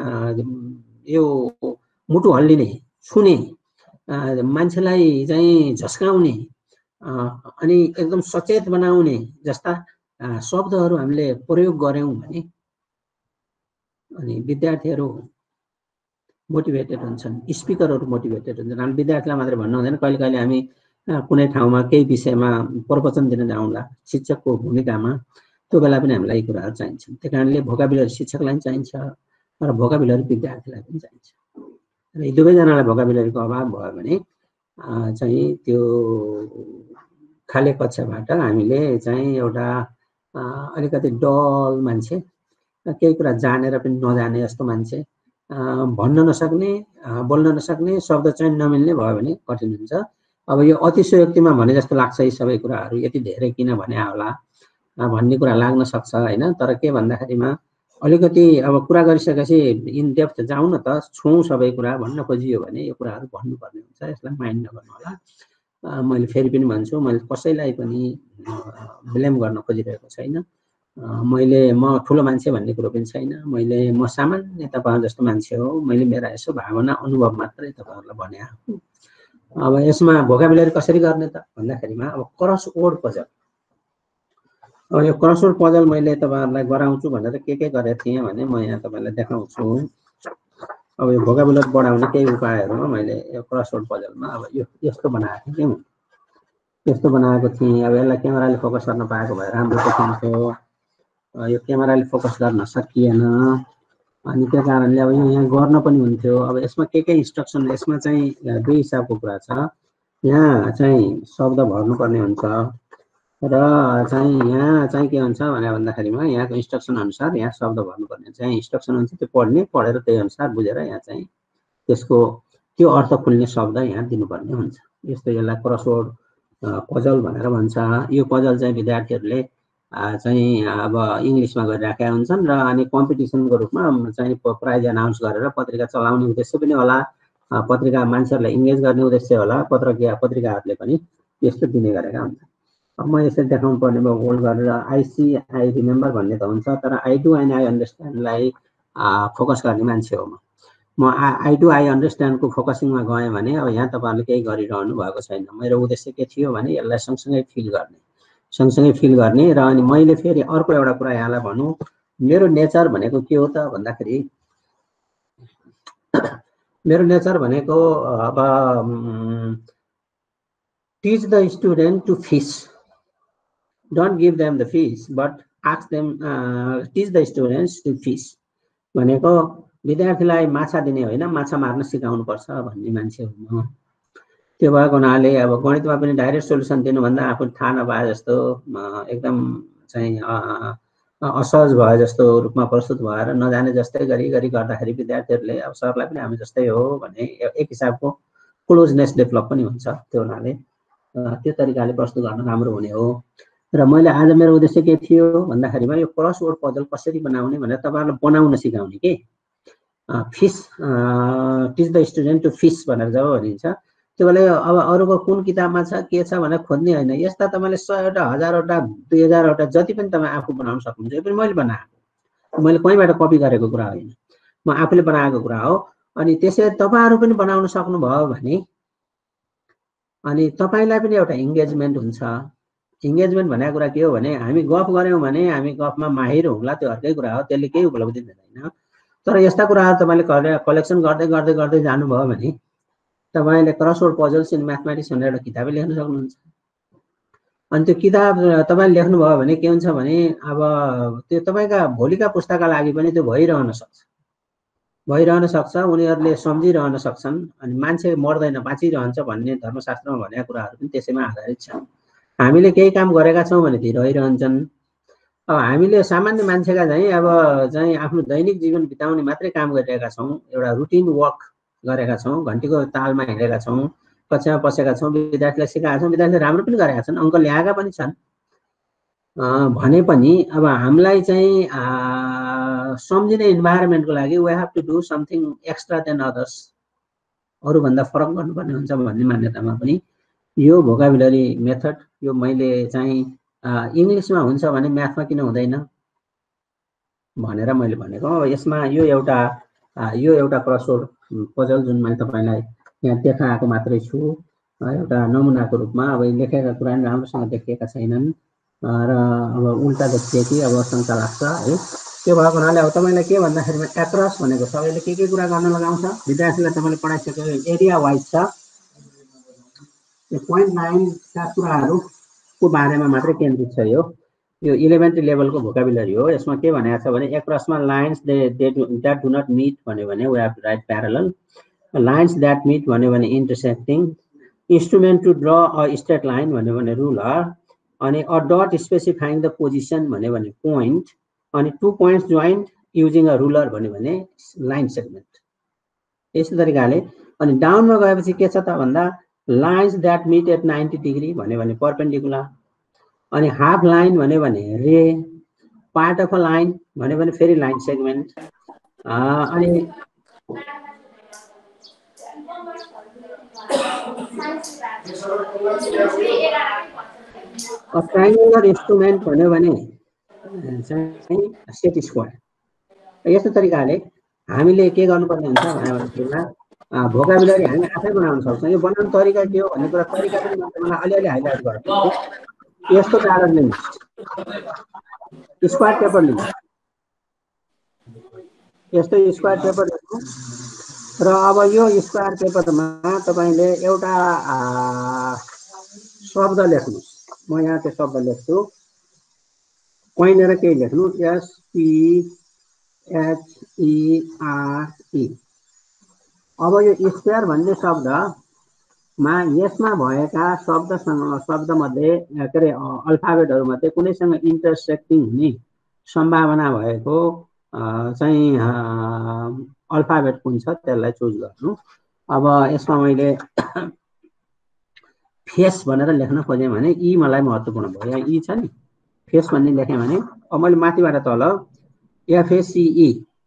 यो मुटु हल्लिने, छुने, मान्छेलाई चाहिँ झस्काउने अनि एकदम सचेत बनाउने जस्ता शब्दहरू हामीले प्रयोग गर्यौँ भने अनि विद्यार्थीहरू मोटिभेटेड हुन्छन्, स्पिकरहरू मोटिभेटेड हुन्छन्। हामी विद्यार्थीलाई मात्रै भन्नु हुँदैन, कहिले कहिले हामी कुनै ठाउँमा केही विषयमा प्रवचन दिन जाउँला शिक्षकको भूमिकामा, त्यो बेला पनि हामीलाई यी कुराहरू चाहिन्छन्। त्यही कारणले भोकाबुलरी शिक्षकलाई पनि चाहिन्छ र भोकाबुलरी विद्यार्थीलाई पनि चाहिन्छ। र यी दुवैजनालाई भोकाबुलरीको अभाव भयो भने चाहिँ त्यो खाले कक्षाबाट हामीले चाहिँ एउटा अलिकति डल मान्छे केही कुरा जानेर पनि नजाने जस्तो मान्छे, भन्न नसक्ने, बोल्न नसक्ने, शब्द चयन नमिल्ने भयो भने कठिन हुन्छ। अब यो अतिशयोक्तिमा भने जस्तो लाग्छ यी सबै कुराहरू यति धेरै किन भने होला भन्ने कुरा लाग्न सक्छ हैन। तर के भन्दाखेरिमा अलिकति अब कुरा गरिसकेपछि इन डेप्थ जाउँ न त, छौँ सबै कुरा भन्न खोजियो भने यो कुराहरू भन्नुपर्ने हुन्छ। यसलाई माइन्ड नगर्नु होला। मैले फेरि पनि भन्छु, मैले कसैलाई पनि ब्लेम गर्न खोजिरहेको छैन। मैले म ठुलो मान्छे भन्ने कुरो पनि छैन। मैले म सामान्य तपाईहरु जस्तो मान्छे हो। मैले मेरा यसो भावना अनुभव मात्रै तपाईहरुलाई भने हो। अब यसमा भोकाबुलरी कसरी गर्ने त भन्दाखेरिमा अब क्रस वर्ड पजल, अब यो क्रस वर्ड पजल मैले तपाईहरुलाई गराउँछु भनेर के के गरेको थिएँ भने म यहाँ तपाईलाई देखाउँछु। अब यो भोकाबुलरी बढाउने केही उपायहरुमा मैले यो क्रस वर्ड पजलमा अब यो यस्तो बनाएको थिएँ के यस्तो बनाएको थिएँ। अब यसलाई क्यामेराले फोकस गर्न पाएको भए राम्रो देखिन्थ्यो। यो क्यामेराले फोकस गर्न सकिएन, अनि त्यो कारणले अब यो यहाँ गर्न पनि हुन्थ्यो। अब यसमा के के इन्स्ट्रक्सन, यसमा चाहिँ दुई हिसाबको कुरा छ। यहाँ चाहिँ शब्द भर्नुपर्ने हुन्छ र चाहिँ यहाँ चाहिँ के हुन्छ भने भन्दाखेरिमा यहाँको इन्स्ट्रक्सन अनुसार यहाँ शब्द भर्नुपर्ने हुन्छ। यहाँ इन्स्ट्रक्सन हुन्छ त्यो पढ्ने, पढेर त्यही अनुसार बुझेर यहाँ चाहिँ त्यसको त्यो अर्थ खुल्ने शब्द यहाँ दिनुपर्ने हुन्छ। यस्तो यसलाई क्रसवर्ड पजल भनेर भन्छ। यो पजल चाहिँ विद्यार्थीहरूले चाहिँ अब इङ्ग्लिसमा गरिराखेका हुन्छन् र अनि कम्पिटिसनको रूपमा चाहिँ प्राइज अनाउन्स गरेर पत्रिका चलाउने उद्देश्य पनि होला, पत्रिका मान्छेहरूलाई इङ्गेज गर्ने उद्देश्य होला, पत्रिका पत्रिकाहरूले पनि यस्तो दिने गरेका हुन्छन्। अब म यसरी देखाउनु पर्ने भयो होल्ड गरेर आई सी आई रिमेम्बर भन्ने त हुन्छ, तर आई डु एन्ड आई अन्डरस्ट्यान्डलाई फोकस गर्ने मान्छे हो म। म आई डु आई अन्डरस्ट्यान्डको फोकसिङमा गएँ भने अब यहाँ तपाईँहरूले केही गरिरहनु भएको छैन। मेरो उद्देश्य के थियो भने यसलाई सँगसँगै फिल गर्ने सँगसँगै फिल गर्ने र अनि मैले फेरि अर्को एउटा कुरा यहाँलाई भनौँ, मेरो नेचर भनेको के हो त भन्दाखेरि मेरो नेचर भनेको अब teach the student to fish, don't give them the fish but ask them, teach the students to fish भनेको विद्यार्थीलाई माछा दिने होइन, माछा मार्न सिकाउनुपर्छ भन्ने मान्छे हो म। त्यो भएको हुनाले अब गणितमा पनि डाइरेक्ट सोल्युसन दिनुभन्दा आफू थाहा नपाए जस्तो एकदम चाहिँ असहज भए जस्तो रूपमा प्रस्तुत भएर नजाने जस्तै गरी गरी गर्दाखेरि विद्यार्थीहरूले अब सरलाई पनि हामी जस्तै हो भन्ने एक हिसाबको क्लोजनेस डेभलप पनि हुन्छ। त्यो हुनाले त्यो तरिकाले प्रस्तुत गर्न राम्रो हुने हो। र मैले आज मेरो उद्देश्य के थियो भन्दाखेरिमा यो क्रसवर्ड पजल कसरी बनाउने भनेर तपाईँहरूलाई बनाउन सिकाउने के। Fish, teach the student to fish भनेर जब भनिन्छ त्यो बेला अब अरूको कुन किताबमा छ के छ भनेर खोज्ने होइन। यस्ता तपाईँले सयवटा हजारवटा दुई हजारवटा जति पनि तपाईँ आफू बनाउन सक्नुहुन्छ। यो पनि मैले बनाएको, मैले कहीँबाट कपी गरेको कुरा होइन, म आफूले बनाएको कुरा हो। अनि त्यसै तपाईँहरू पनि बनाउन सक्नुभयो भने अनि तपाईँलाई पनि एउटा इङ्गेजमेन्ट हुन्छ। इङ्गेजमेन्ट भनेको कुरा के हो भने हामी गफ गऱ्यौँ भने हामी गफमा माहिर हुँला, त्यो अर्कै कुरा हो, त्यसले केही उपलब्धि दिँदैन। तर यस्ता कुराहरू तपाईँले कलेक्सन गर्दै गर्दै गर्दै जानुभयो भने तपाईले क्रसवर्ड पजल्स इन म्याथमेटिक्स भनेर एउटा किताबै लेख्न सक्नुहुन्छ। अनि त्यो किताब तपाईले लेख्नुभयो भने के हुन्छ भने अब त्यो तपाईँका भोलिका पुस्ताका लागि पनि त्यो भइरहन सक्छ भइरहन सक्छ उनीहरूले सम्झिरहन सक्छन्। अनि मान्छे मर्दैन बाँचिरहन्छ भन्ने धर्मशास्त्रमा भनेका कुराहरू पनि त्यसैमा आधारित छन्। हामीले केही काम गरेका छौँ भने ती रहिरहन्छन्। अब हामीले सामान्य मान्छेका चाहिँ अब चाहिँ आफ्नो दैनिक जीवन बिताउने मात्रै काम गरिरहेका छौँ, एउटा रुटिन वर्क गरेका छौँ, घन्टीको तालमा हिँडेका छौँ, कक्षामा बसेका छौँ, विद्यार्थीलाई सिकाएका छौँ, विद्यार्थीले राम्रो पनि गरेका छन्, अङ्क ल्याएका पनि छन् भने पनि अब हामीलाई चाहिँ सम्झिने इन्भाइरोमेन्टको लागि we have to do something extra than others, अरूभन्दा फरक गर्नुपर्ने हुन्छ भन्ने मान्यतामा पनि यो भोकाबुलरी मेथड यो मैले चाहिँ इङ्ग्लिसमा हुन्छ भने म्याथमा किन हुँदैन भनेर मैले भनेको। अब यसमा यो एउटा यो एउटा क्रसवर्ड पजल जुन मैले तपाईँलाई यहाँ देखाएको मात्रै छु, एउटा नमुनाको रूपमा। अब लेखेका कुरा पनि राम्रोसँग देखिएका छैनन् र अब उल्टा देखिए कि अब शङ्का लाग्छ है। त्यो भएको हुनाले अब तपाईँलाई के भन्दाखेरिमा एक्रस भनेको सबैले के के कुरा गर्न लगाउँछ, विद्यार्थीलाई तपाईँले पढाइसक्यो, एरिया वाइज छ, यो पोइन्ट नाइनका कुराहरूको बारेमा मात्रै केन्द्रित छ। यो यो इलेभेन्थ लेभलको भोकाबुलरी हो। यसमा के भनेको छ भने एक्रसमा lines they they that do not meet भन्यो भने we have to write parallel, lines that meet भन्यो भने intersecting, instrument to draw a straight line भन्यो भने रुलर, अनि a dot specifying the position भन्यो भने पोइन्ट, अनि two points joint using a ruler भन्यो भने लाइन सेगमेन्ट। यस्तै तरिकाले अनि डाउनमा गएपछि के छ त भन्दा lines that meet at ninety degree भन्यो भने पर्पेन्डिकुलर, अनि हाफ लाइन भन्यो भने रे, पार्ट अफ अ लाइन भन्यो भने फेरि लाइन सेगमेन्ट, अनि ट्राइङ्गुलर इन्स्ट्रुमेन्ट भन्यो भने चाहिँ सेट स्क्वायर। यस्तो तरिकाले हामीले के गर्नुपर्ने हुन्छ भनेदेखिलाई भोकाबुलरी हामी आफै बनाउन सक्छौँ। यो बनाउने तरिका के हो भन्ने कुरा तरिका पनि मलाई अलिअलि हाइलाइट गर्छु। यस्तो कागज लिनुहोस्, स्क्वायर पेपर लिनुहोस्, यस्तो स्क्वायर पेपर लिनुहोस् र अब यो स्क्वायर पेपरमा तपाईँले एउटा शब्द लेख्नुहोस्। म यहाँ त्यो शब्द लेख्छु, कोइनेर केही लेख्नु, एसपिएचइआरई। अब यो स्क्वायर भन्ने शब्दमा यसमा भएका शब्दसँग शब्दमध्ये के अरे अल्फाबेटहरूमध्ये कुनैसँग इन्टरसेक्टिङ हुने सम्भावना भएको चाहिँ अल्फाबेट कुन छ त्यसलाई चुज गर्नु। अब यसमा मैले फेस भनेर लेख्न खोजेँ भने ई मलाई महत्त्वपूर्ण भयो। यहाँ ई छ नि, फेस भन्ने लेखेँ भने अब मैले माथिबाट तल एफएसिई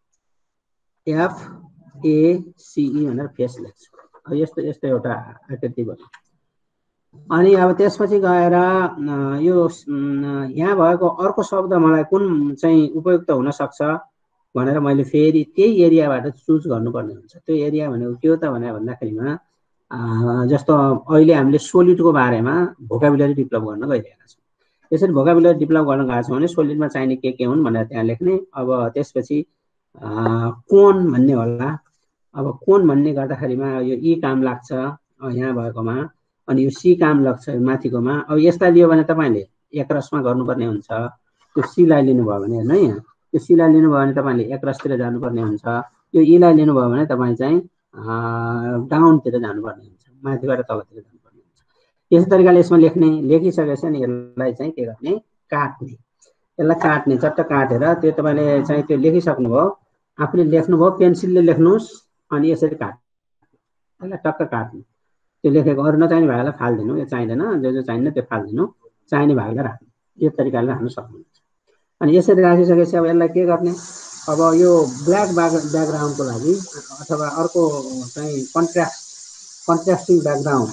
एफएसिई भनेर फेस लेख्छु। यस्तो यस्तो एउटा आकृति भयो। अनि अब त्यसपछि गएर यो यहाँ भएको अर्को शब्द मलाई कुन चाहिँ उपयुक्त हुन सक्छ भनेर मैले फेरि त्यही एरियाबाट चुज गर्नुपर्ने हुन्छ। त्यो एरिया भनेको के हो त भने भन्दाखेरिमा जस्तो अहिले हामीले सोलिडको बारेमा भोकाबुलरी डेभलप गर्न गइरहेका छौँ। यसरी भोकाबुलरी डेभलप गर्न गएको छौँ भने सोलिडमा चाहिने के के हुन् भनेर त्यहाँ लेख्ने। अब त्यसपछि कोन भन्ने होला। अब कोन भन्ने गर्दाखेरिमा यो ई काम लाग्छ यहाँ भएकोमा, अनि यो सी काम लाग्छ माथिकोमा। अब यसलाई लियो भने तपाईँले एकरसमा गर्नुपर्ने हुन्छ। त्यो सीलाई लिनुभयो भने हेर्नु यहाँ, त्यो सीलाई लिनुभयो भने तपाईँले एकरसतिर जानुपर्ने हुन्छ। यो ईलाई लिनुभयो भने तपाईँ चाहिँ डाउनतिर जानुपर्ने हुन्छ, माथिबाट तलतिर जानुपर्ने हुन्छ। यस्तै तरिकाले यसमा लेख्ने, लेखिसकेपछि अनि यसलाई चाहिँ के गर्ने, काट्ने। यसलाई काट्ने, चट्ट काटेर त्यो तपाईँले चाहिँ त्यो लेखिसक्नुभयो, आफूले लेख्नुभयो, पेन्सिलले लेख्नुहोस् अनि यसरी काट्नु, यसलाई टक्क काट्नु। त्यो लेखेको अरू नचाहिने भागलाई फालिदिनु, यो चाहिँदैन, जो जो चाहिँदैन त्यो फालिदिनु, चाहिने भागलाई राख्नु। यो तरिकाले राख्नु सक्नुहुन्छ। अनि यसरी राखिसकेपछि अब यसलाई के गर्ने, अब यो ब्ल्याक ब्याक ब्याकग्राउन्डको लागि अथवा अर्को चाहिँ कन्ट्रास्ट कन्ट्रास्टिङ ब्याकग्राउन्ड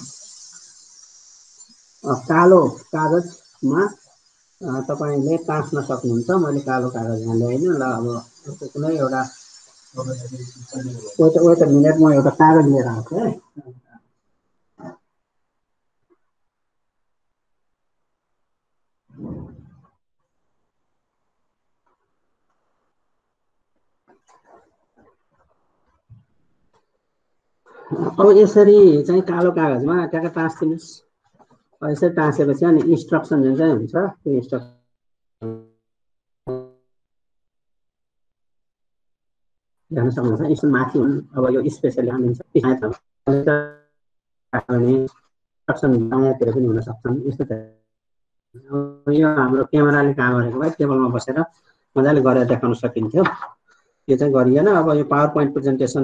कालो कागजमा तपाईँले टाँस्न सक्नुहुन्छ। मैले कालो कागज यहाँ ल्याइनँ ल। अब कुनै एउटा वेट वेट मिनट, म एउटा कागज लिएर आउँछु है। अब यसरी चाहिँ कालो कागजमा ट्याक्क टाँसिदिनुहोस्। यसरी टाँसेपछि अनि इन्स्ट्रक्सन जुन चाहिँ हुन्छ त्यो इन्स्ट्रक्सन जान सक्नुहुन्छ। यसो माथि हुन्, अब यो स्पेसली हालिन्छ इन्स्ट्रक्सन बायाँतिर पनि हुन सक्छन्। यस्तो यो हाम्रो क्यामेराले काम गरेको भए टेबलमा बसेर मजाले गरेर देखाउन सकिन्थ्यो। यो चाहिँ गरिएन। अब यो पावर पोइन्ट प्रेजेन्टेसन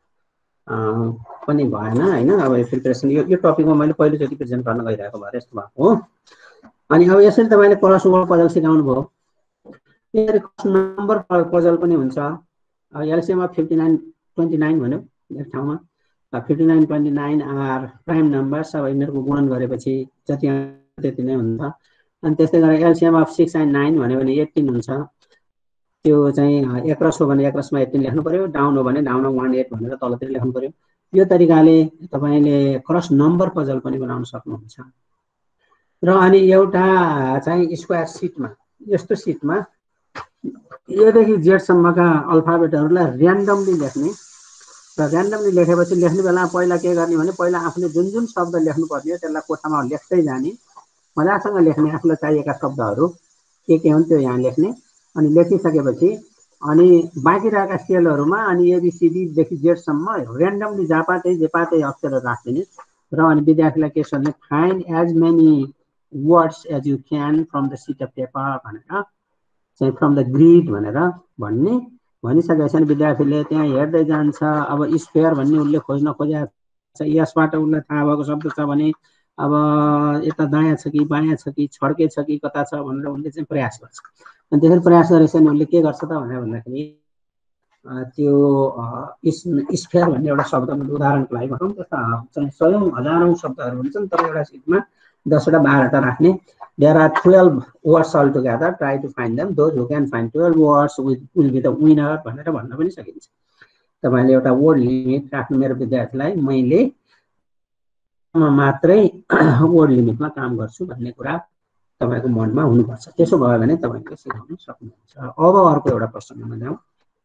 पनि भएन होइन। अब यो प्रिपरेसन यो यो टपिकमा मैले पहिलोचोटि प्रेजेन्ट गर्न गइरहेको भएर यस्तो भएको हो। अनि अब यसरी तपाईँले क्रस ओभर पजल सिकाउनु भयो। यसरी क्रस नम्बर पजल पनि हुन्छ। अब एलसिएममा फिफ्टी नाइन ट्वेन्टी नाइन भन्यो एक ठाउँमा, fifty nine twenty nine are prime numbers. अब यिनीहरूको गुणन गरेपछि जति त्यति नै हुन्छ। अनि त्यस्तै गरेर LCM of six and nine भन्यो भने एट्टिन हुन्छ। त्यो चाहिँ एकरस हो भने एकरसमा एट्टिन लेख्नु पर्यो, डाउन हो भने डाउनमा वान एट भनेर तलतिर लेख्नु पर्यो। यो तरिकाले तपाईँले क्रस नम्बर पजल पनि बनाउन सक्नुहुन्छ। र अनि एउटा चाहिँ स्क्वायर सिटमा, यस्तो सिटमा एदेखि जेडसम्मका अल्फाबेटहरूलाई ऱ्यान्डमली लेख्ने। र ऱ्यान्डमली लेखेपछि लेख्ने बेला पहिला के गर्ने भने पहिला आफूले जुन जुन शब्द लेख्नुपर्ने हो त्यसलाई कोठामा लेख्दै जाने, मजासँग लेख्ने। आफूलाई चाहिएका शब्दहरू के के हुन् त्यो यहाँ लेख्ने। अनि लेखिसकेपछि अनि बाँकी रहेका सेलहरूमा अनि एबिसिडीदेखि जेडसम्म ऱ्यान्डमली जापातै जेपातै अक्षरहरू राखिदिने। र अनि विद्यार्थीलाई के सोध्ने, find as many words as you can from the sheet of paper भनेर चाहिँ फ्रम द ग्रिड भनेर भन्ने भनिसकेपछि विद्यार्थीले त्यहाँ हेर्दै जान्छ। अब स्फेयर भन्ने उसले खोज्न खोजेको छ, यसबाट उसलाई थाहा भएको शब्द छ भने अब यता दायाँ छ कि बायाँ छ कि छड्के छ कि कता छ भनेर उसले चाहिँ प्रयास गर्छ। अनि त्यसरी प्रयास गरेपछि उसले के गर्छ त भनेर भन्दाखेरि त्यो स्फेयर भन्ने एउटा शब्दको उदाहरणको लागि भनौँ त्यस्ता चाहिँ सयौँ हजारौँ शब्दहरू हुन्छन्, तर एउटा सिटमा दसवटा बाह्रवटा राख्ने। There are twelve words all together, try to find them, those who can find twelve words with will be the winner भनेर भन्न पनि सकिन्छ। तपाईँले एउटा वर्ड लिमिट राख्नु मेरो विद्यार्थीलाई मैले मात्रै वर्ड लिमिटमा काम गर्छु भन्ने कुरा तपाईँको मनमा हुनुपर्छ। त्यसो भयो भने तपाईँले सिकाउन सक्नुहुन्छ। अब अर्को एउटा प्रश्नमा जाउँ।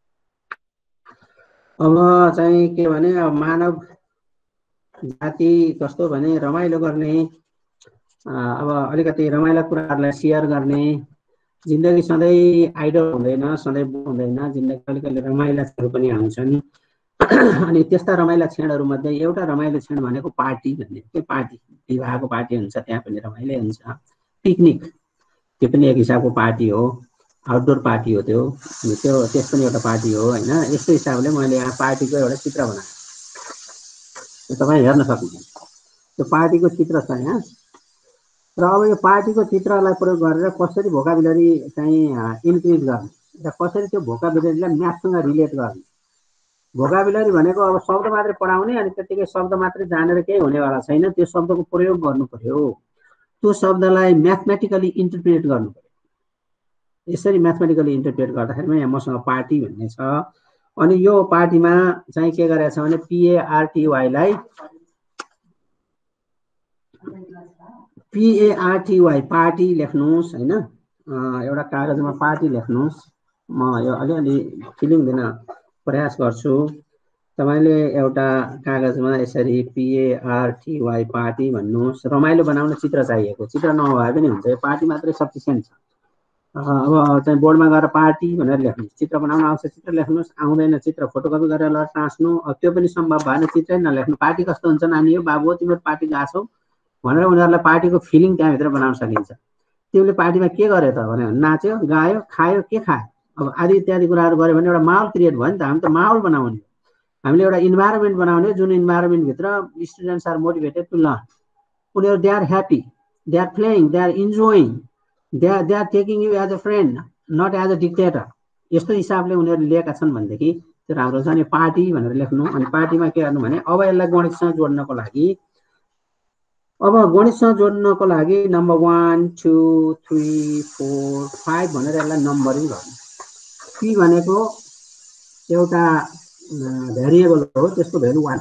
अब चाहिँ के भने अब मानव जाति कस्तो भने रमाइलो गर्ने, अब अलिकति रमाइला कुराहरूलाई सेयर गर्ने। जिन्दगी सधैँ आइडल हुँदैन, सधैँ हुँदैन, जिन्दगी अलिकति रमाइला क्षणहरू पनि आउँछन्। अनि त्यस्ता रमाइला क्षणहरूमध्ये एउटा रमाइलो क्षण भनेको पार्टी भन्ने के पार्टी विवाहको पार्टी हुन्छ, त्यहाँ पनि रमाइलो हुन्छ। पिकनिक त्यो पनि एक हिसाबको पार्टी हो, आउटडोर पार्टी हो त्यो, त्यो त्यस पनि एउटा पार्टी हो होइन। यस्तो हिसाबले मैले यहाँ पार्टीको एउटा चित्र बनाएँ, तपाईँ हेर्न सक्नुहुन्छ। त्यो पार्टीको चित्र छ यहाँ। र अब यो पार्टीको चित्रलाई प्रयोग गरेर कसरी भोकाबुलरी चाहिँ इन्क्रिज गर्ने र कसरी त्यो भोकाबुलरीलाई म्याथसँग रिलेट गर्ने। भोकाबुलरी भनेको अब शब्द मात्रै पढाउने अनि त्यतिकै शब्द मात्रै जानेर केही हुनेवाला छैन, त्यो शब्दको प्रयोग गर्नु पर्यो, त्यो शब्दलाई म्याथमेटिकली इन्टरप्रेट गर्नु पर्यो। यसरी म्याथमेटिकली इन्टरप्रेट गर्दाखेरिमा यहाँ मसँग पार्टी भन्ने छ। अनि यो पार्टीमा चाहिँ के गरेको छ भने पिएआरटिवाईलाई पिएआरटिवाई पार्टी लेख्नुहोस् होइन। एउटा कागजमा पार्टी लेख्नुहोस्। म यो अलिअलि फिलिङ दिन प्रयास गर्छु। तपाईँले एउटा कागजमा यसरी पिएआरटिवाई पार्टी भन्नुहोस्। रमाइलो बनाउन चित्र चाहिएको, चित्र नभए पनि हुन्छ, यो पार्टी मात्रै सफिसियन्ट छ। अब चाहिँ बोर्डमा गएर पार्टी भनेर लेख्नुहोस्। चित्र बनाउन आउँछ चित्र लेख्नुहोस्, आउँदैन चित्र फोटोकपी गरेर लगेर टाँच्नु, त्यो पनि सम्भव भएन चित्रै नलेख्नु। पार्टी कस्तो हुन्छ नानी हो बाबु हो तिम्रो पार्टी गएको छौ भनेर उनीहरूलाई पार्टीको फिलिङ त्यहाँभित्र बनाउन सकिन्छ। तिमीले पार्टीमा के गर्यो त भने नाच्यो गायो खायो, के खायो अब आदि इत्यादि कुराहरू गऱ्यो भने एउटा माहौल क्रिएट भयो नि त। हामी त माहौल बनाउने, हामीले एउटा इन्भाइरोमेन्ट बनाउने जुन इन्भाइरोमेन्टभित्र students are motivated to learn. उनीहरू they are happy, they are playing, they are enjoying, they are they are taking you as a friend not as a dictator. यस्तो हिसाबले उनीहरूले लिएका छन् भनेदेखि त्यो राम्रो छ। अनि पार्टी भनेर लेख्नु। अनि पार्टीमा के गर्नु भने अब यसलाई गणितसँग जोड्नको लागि अब गणितसँग जोड्नको लागि number one two three four five भनेर यसलाई नम्बरिङ गर्नु। पी भनेको एउटा भेरिएबल हो, त्यसको भेल्यु वान।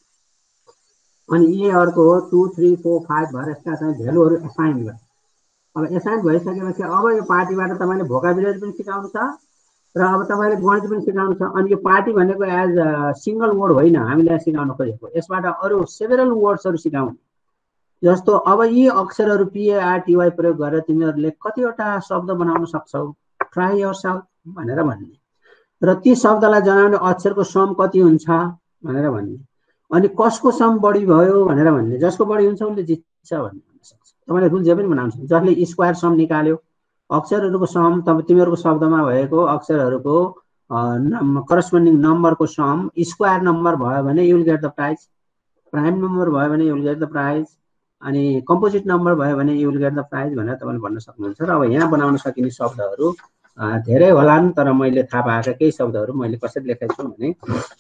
अनि ए अर्को हो टू थ्री फोर फाइभ भएर यसका चाहिँ भेल्युहरू एसाइन गर्नु। अब एसाइन भइसकेपछि अब यो पार्टीबाट तपाईँले भोकाबुलरी पनि सिकाउनु छ र अब तपाईँले गणित पनि सिकाउनु छ। अनि यो पार्टी भनेको एज सिङ्गल वर्ड होइन हामीले सिकाउन खोजेको, यसबाट अरू सेभरल वर्ड्सहरू सिकाउने। जस्तो अब यी अक्षरहरू पिएआरटिवाई प्रयोग गरेर तिमीहरूले कतिवटा शब्द बनाउन सक्छौ, ट्राई योरसेल्फ भनेर भन्ने। र ती शब्दलाई जनाउने अक्षरको सम कति हुन्छ भनेर भन्ने। अनि कसको सम बढी भयो भनेर भन्ने, जसको बढी हुन्छ उसले जित्छ भन्ने भन्न सक्छ। तपाईँले रुल जे पनि बनाउन सक्छ। जसले स्क्वायर सम निकाल्यो, अक्षरहरूको सम तब तिमीहरूको शब्दमा भएको अक्षरहरूको करस्पोन्डिङ नम्बरको सम स्क्वायर नम्बर भयो भने you will get the prize. Prime number भयो भने you will get the prize. अनि कम्पोजिट नम्बर भयो भने you will get the prize भनेर तपाईँले भन्न सक्नुहुन्छ। र अब यहाँ बनाउन सकिने शब्दहरू धेरै होलान्, तर मैले थाहा पाएका केही शब्दहरू मैले कसरी लेखेको छु भने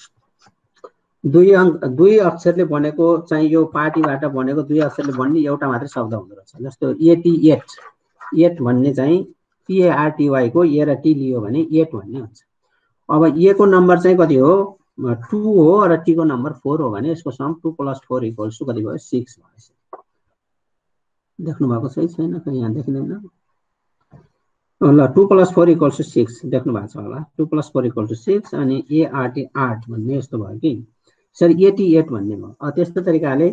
दुई अङ्क दुई अक्षरले बनेको चाहिँ यो पार्टीबाट बनेको दुई अक्षरले बन्ने एउटा मात्रै शब्द हुँदो रहेछ। जस्तो एटी एट, एट भन्ने चाहिँ पिएआरटिवाईको ए र टी लियो भने एट भन्ने हुन्छ। अब ए को नम्बर चाहिँ कति हो, टू हो र टी को नम्बर फोर हो भने यसको sum two plus four equals to कति भयो, सिक्स भयो। देख्नु भएको छ छैन, कहीँ यहाँ देखिँदैन ल। Two plus four equals to six देख्नु भएको छ होला। Two plus four equal to six. अनि एआरटी आठ भन्ने यस्तो भयो कि सरी एटी एट भन्ने भयो। त्यस्तो तरिकाले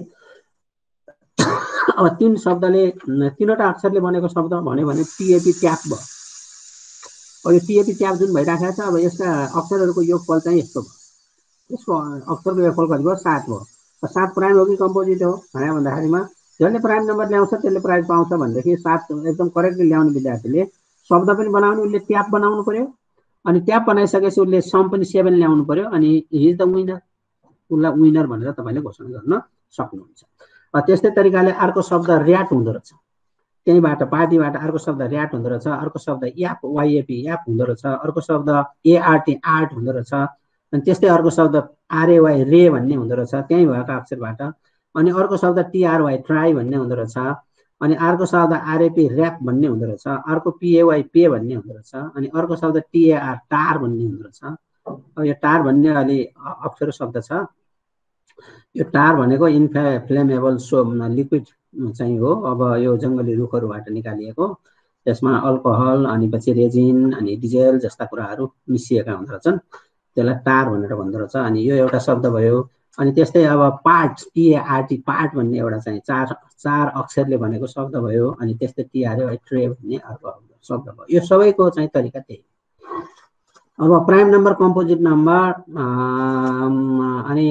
अब तीन शब्दले तीनवटा अक्षरले बनेको शब्द भन्यो भने पिएपी ट्याप भयो। अब यो पिएपी ट्याप जुन भइराखेको छ अब यसका अक्षरहरूको योगफल चाहिँ यस्तो भयो। यसको अक्षरको योगफल कति भयो, सात भयो। सात प्राइम हो कि कम्पोजिट हो भनेर भन्दाखेरिमा जसले प्राइम नम्बर ल्याउँछ त्यसले प्राइज पाउँछ भनेदेखि सात एकदम करेक्टली ल्याउने विद्यार्थीले शब्द पनि बनाउने उसले ट्याप बनाउनु पर्यो अनि ट्याप बनाइसकेपछि उसले सम पनि सेभेन ल्याउनु पर्यो अनि हि इज द विनर, उसलाई विनर भनेर तपाईँले घोषणा गर्न सक्नुहुन्छ। त्यस्तै तरिकाले अर्को शब्द ऱ्याट हुँदो रहेछ, त्यहीँबाट पार्टीबाट अर्को शब्द ऱ्याट हुँदो रहेछ, अर्को शब्द याप वाइएपी याप हुँदो रहेछ, अर्को शब्द एआरटी आर्ट हुँदो रहेछ, अनि त्यस्तै अर्को शब्द आरएवाई रे भन्ने हुँदो रहेछ त्यहीँ भएको अक्षरबाट, अनि अर्को शब्द टिआरवाई ट्राई भन्ने हुँदो रहेछ, अनि अर्को शब्द आरएपी ऱ्याप भन्ने हुँदो रहेछ, अर्को पिएवाई पे भन्ने हुँदो रहेछ, अनि अर्को शब्द टिएआर टार भन्ने हुँदो रहेछ। अब यो टार भन्ने अलि अप्ठ्यारो शब्द छ। यो टार भनेको इन्फ्लेमेबल सो लिक्विड चाहिँ हो। अब यो जङ्गली रुखहरूबाट निकालिएको, त्यसमा अल्कोहल अनि पछि रेजिन अनि डिजेल जस्ता कुराहरू मिसिएका हुँदो रहेछन्, त्यसलाई टार भनेर भन्दो रहेछ। अनि यो एउटा शब्द भयो। अनि त्यस्तै अब पार्ट टिएआरटी पार्ट भन्ने एउटा चाहिँ चार चार अक्षरले भनेको शब्द भयो। अनि त्यस्तै टिआरए ट्रे भन्ने अर्को शब्द भयो। यो सबैको चाहिँ तरिका त्यही। अब प्राइम नम्बर, कम्पोजिट नम्बर अनि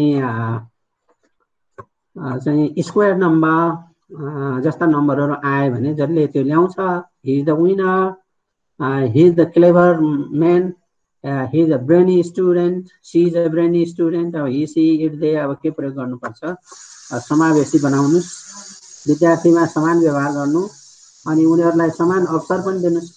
चाहिँ स्क्वायर नम्बर जस्ता नम्बरहरू आयो भने जसले त्यो ल्याउँछ, he is the winner, he is the clever man, he is a brainy student, she is a brainy student. अब हि सी इट दे अब के प्रयोग गर्नुपर्छ, समावेशी बनाउनुहोस्, विद्यार्थीमा समान व्यवहार गर्नु, अनि उनीहरूलाई समान अवसर पनि दिनुहोस्,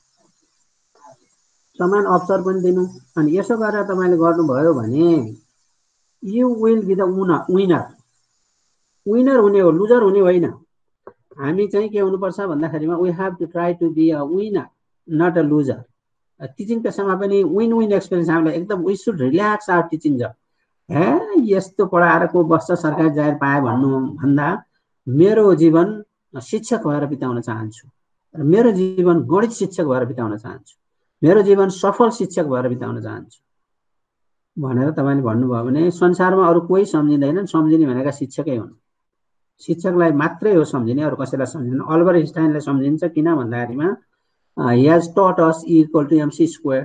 समान अवसर पनि दिनु। अनि यसो गरेर तपाईँले गर्नुभयो भने you will be the winner winner winner हुने हो, लुजर हुने होइन। हामी चाहिँ के हुनुपर्छ भन्दाखेरिमा we have to try to be a winner not a loser. Teaching पेसामा पनि विन विन एक्सपिरियन्स हामीलाई एकदम we should relax our teaching job. हे यस्तो पढाएर को बस्छ सरकारी जागिर पाए भन्नु भन्दा मेरो जीवन शिक्षक भएर बिताउन चाहन्छु, मेरो जीवन गणित शिक्षक भएर बिताउन चाहन्छु, मेरो जीवन सफल शिक्षक भएर बिताउन चाहन्छु भनेर तपाईँले भन्नुभयो भने संसारमा अरू कोही सम्झिँदैनन्। सम्झिने भनेका शिक्षकै हुन्। शिक्षकलाई मात्रै हो सम्झिने, अरू कसैलाई सम्झिँदैन। अल्बर्ट आइन्स्टाइनलाई सम्झिन्छ किन भन्दाखेरिमा he has taught us E equal to mc square.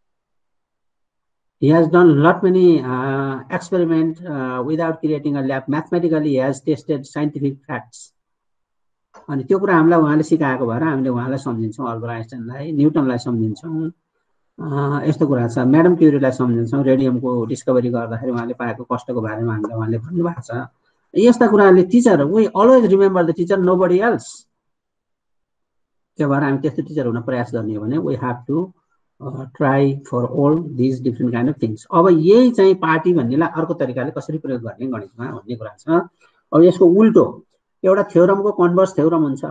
He has done lot many uh, experiment uh, without creating a lab. Mathematically he has tested scientific facts. अनि त्यो कुरा हामीलाई उहाँले सिकाएको भएर हामीले उहाँलाई सम्झिन्छौँ, अल्बर्ट आइन्स्टाइनलाई, न्युटनलाई सम्झिन्छौँ। यस्तो कुरा छ। म्याडम क्युरीलाई सम्झिन्छौँ, रेडियमको डिस्कभरी गर्दाखेरि उहाँले पाएको कष्टको बारेमा हामीलाई उहाँले भन्नुभएको छ। यस्ता कुराहरूले teacher we always remember the teacher, nobody else. त्यो भएर हामी त्यस्तो टिचर हुन प्रयास गर्ने हो भने we have to try for all these different kind of things. अब यही चाहिँ पार्टी भन्नेलाई अर्को तरिकाले कसरी प्रयोग गर्ने गणितमा भन्ने कुरा छ। अब यसको उल्टो एउटा थ्योरमको कन्भर्स थ्योरम हुन्छ,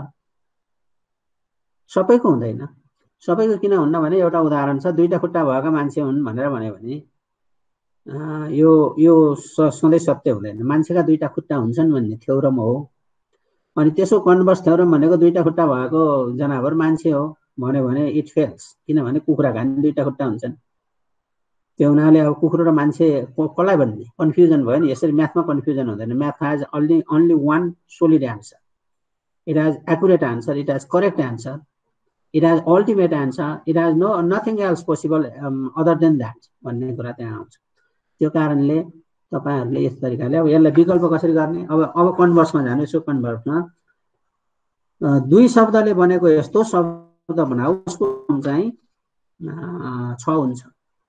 सबैको हुँदैन। सबैको किन हुन्न भने एउटा उदाहरण छ, दुईटा खुट्टा भएका मान्छे हुन् भनेर भन्यो भने यो यो सधैँ सत्य हुँदैन। मान्छेका दुईटा खुट्टा हुन्छन् भन्ने थ्योरम हो। अनि त्यसको कन्भर्स थ्योरम भनेको दुईटा खुट्टा भएको जनावर मान्छे हो भन्यो भने इट फेल्स, किनभने कुखुराका नि दुईटा खुट्टा हुन्छन्। त्यो हुनाले अब कुखुरा र मान्छे कसलाई भन्ने कन्फ्युजन भयो नि। यसरी म्याथमा कन्फ्युजन हुँदैन। Math has only only one solid answer, it has accurate answer, it has correct answer, it has ultimate answer, it has no nothing else possible other than that भन्ने कुरा त्यहाँ आउँछ। त्यो कारणले तपाईहरुले यस तरिकाले अब यसलाई विकल्प कसरी गर्ने। अब अब कन्भर्समा जानु। यसो कन्भर्समा दुई शब्दले बनेको यस्तो शब्द बनाऊ उसको चाहिँ छ हुन्छ।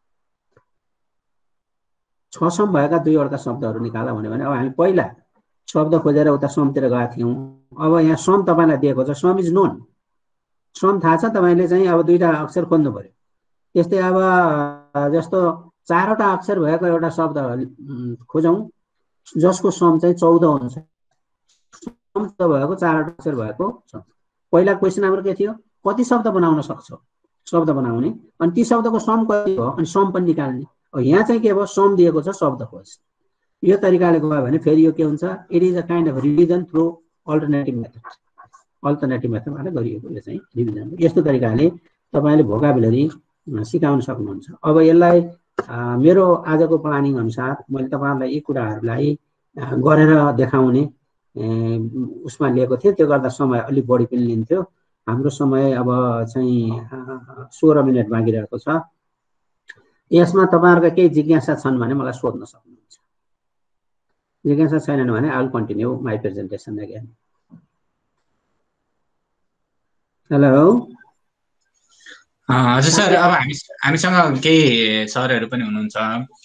छ सम भएका दुईवटा शब्दहरू निकाला भन्यो भने अब हामी पहिला शब्द खोजेर उता समतिर गएका थियौं। अब यहाँ सम तपाईलाई दिएको छ, सम इज नोन, सम थाहा छ। तपाईले चाहिँ अब दुईटा अक्षर खोज्नु पर्यो। त्यस्तै अब जस्तो चारवटा अक्षर भएको एउटा शब्द खोजौं जसको सम चाहिँ चौध हुन्छ। सम भएको चारवटा अक्षर भएको छ। पहिला क्वेशन हाम्रो के थियो, कति शब्द बनाउन सक्छौ, शब्द बनाउने, अनि ती शब्दको सम कति हो अनि सम पनि निकाल्ने। अब यहाँ चाहिँ के भयो, सम दिएको छ, शब्द खोज। यो तरिकाले गयो भने फेरि यो के हुन्छ, it is a kind of revision through alternative method. Alternative मेथडबाट गरिएको यो चाहिँ रिभिजन। यस्तो तरिकाले तपाईले भोकाबुलरी सिकाउन सक्नुहुन्छ। अब यसलाई मेरो आजको प्लानिङ अनुसार मैले तपाईहरुलाई यी कुराहरुलाई गरेर देखाउने उसमा लिएको थिएँ। त्यो गर्दा समय अलि बढी पनि लिन्थ्यो। हाम्रो समय अब चाहिँ सोह्र मिनेट बाँकी रहेको छ। यसमा तपाईहरुका केही जिज्ञासा छन् भने मलाई सोध्न सक्नुहुन्छ। जिज्ञासा छैनन् भने I will continue my presentation again. Hello हजुर सर, अब हामी हामीसँग केही सरहरू पनि हुनुहुन्छ,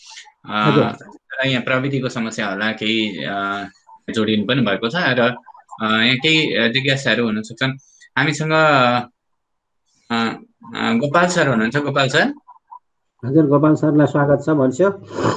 यहाँ प्रविधिको समस्या होला, केही जोडिनु पनि भएको छ र यहाँ केही जिज्ञासाहरू हुन सक्छन्। हामीसँग गोपाल सर हुनुहुन्छ। गोपाल सर। हजुर, गोपाल सरलाई स्वागत छ भन्छु।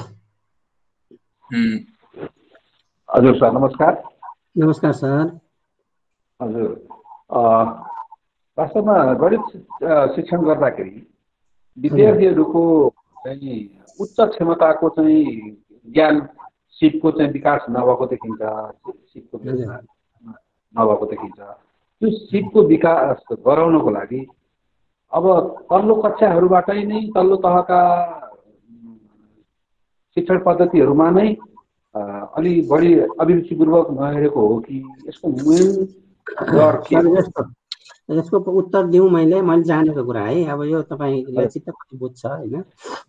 हजुर सर, नमस्कार। नमस्कार सर। हजुर, वास्तवमा गणित शिक्षण गर्दाखेरि विद्यार्थीहरूको चाहिँ उच्च क्षमताको चाहिँ ज्ञान सिपको चाहिँ विकास नभएको देखिन्छ, सिपको नभएको देखिन्छ। त्यो सिपको विकास गराउनको लागि अब तल्लो कक्षाहरूबाटै नै, तल्लो तहका शिक्षण पद्धतिहरूमा नै अलि बढी अभिरुचिपूर्वक नहेरेको हो कि यसको मेन डर के? यसको उत्तर दिउँ मैले मैले जानेको कुरा है। अब यो तपाईँले चित्त कति बुझ्छ होइन।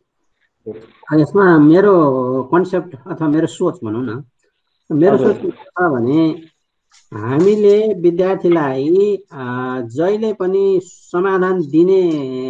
यसमा मेरो कन्सेप्ट अथवा मेरो सोच भनौँ न, मेरो सोच के छ भने हामीले विद्यार्थीलाई जहिले पनि समाधान दिने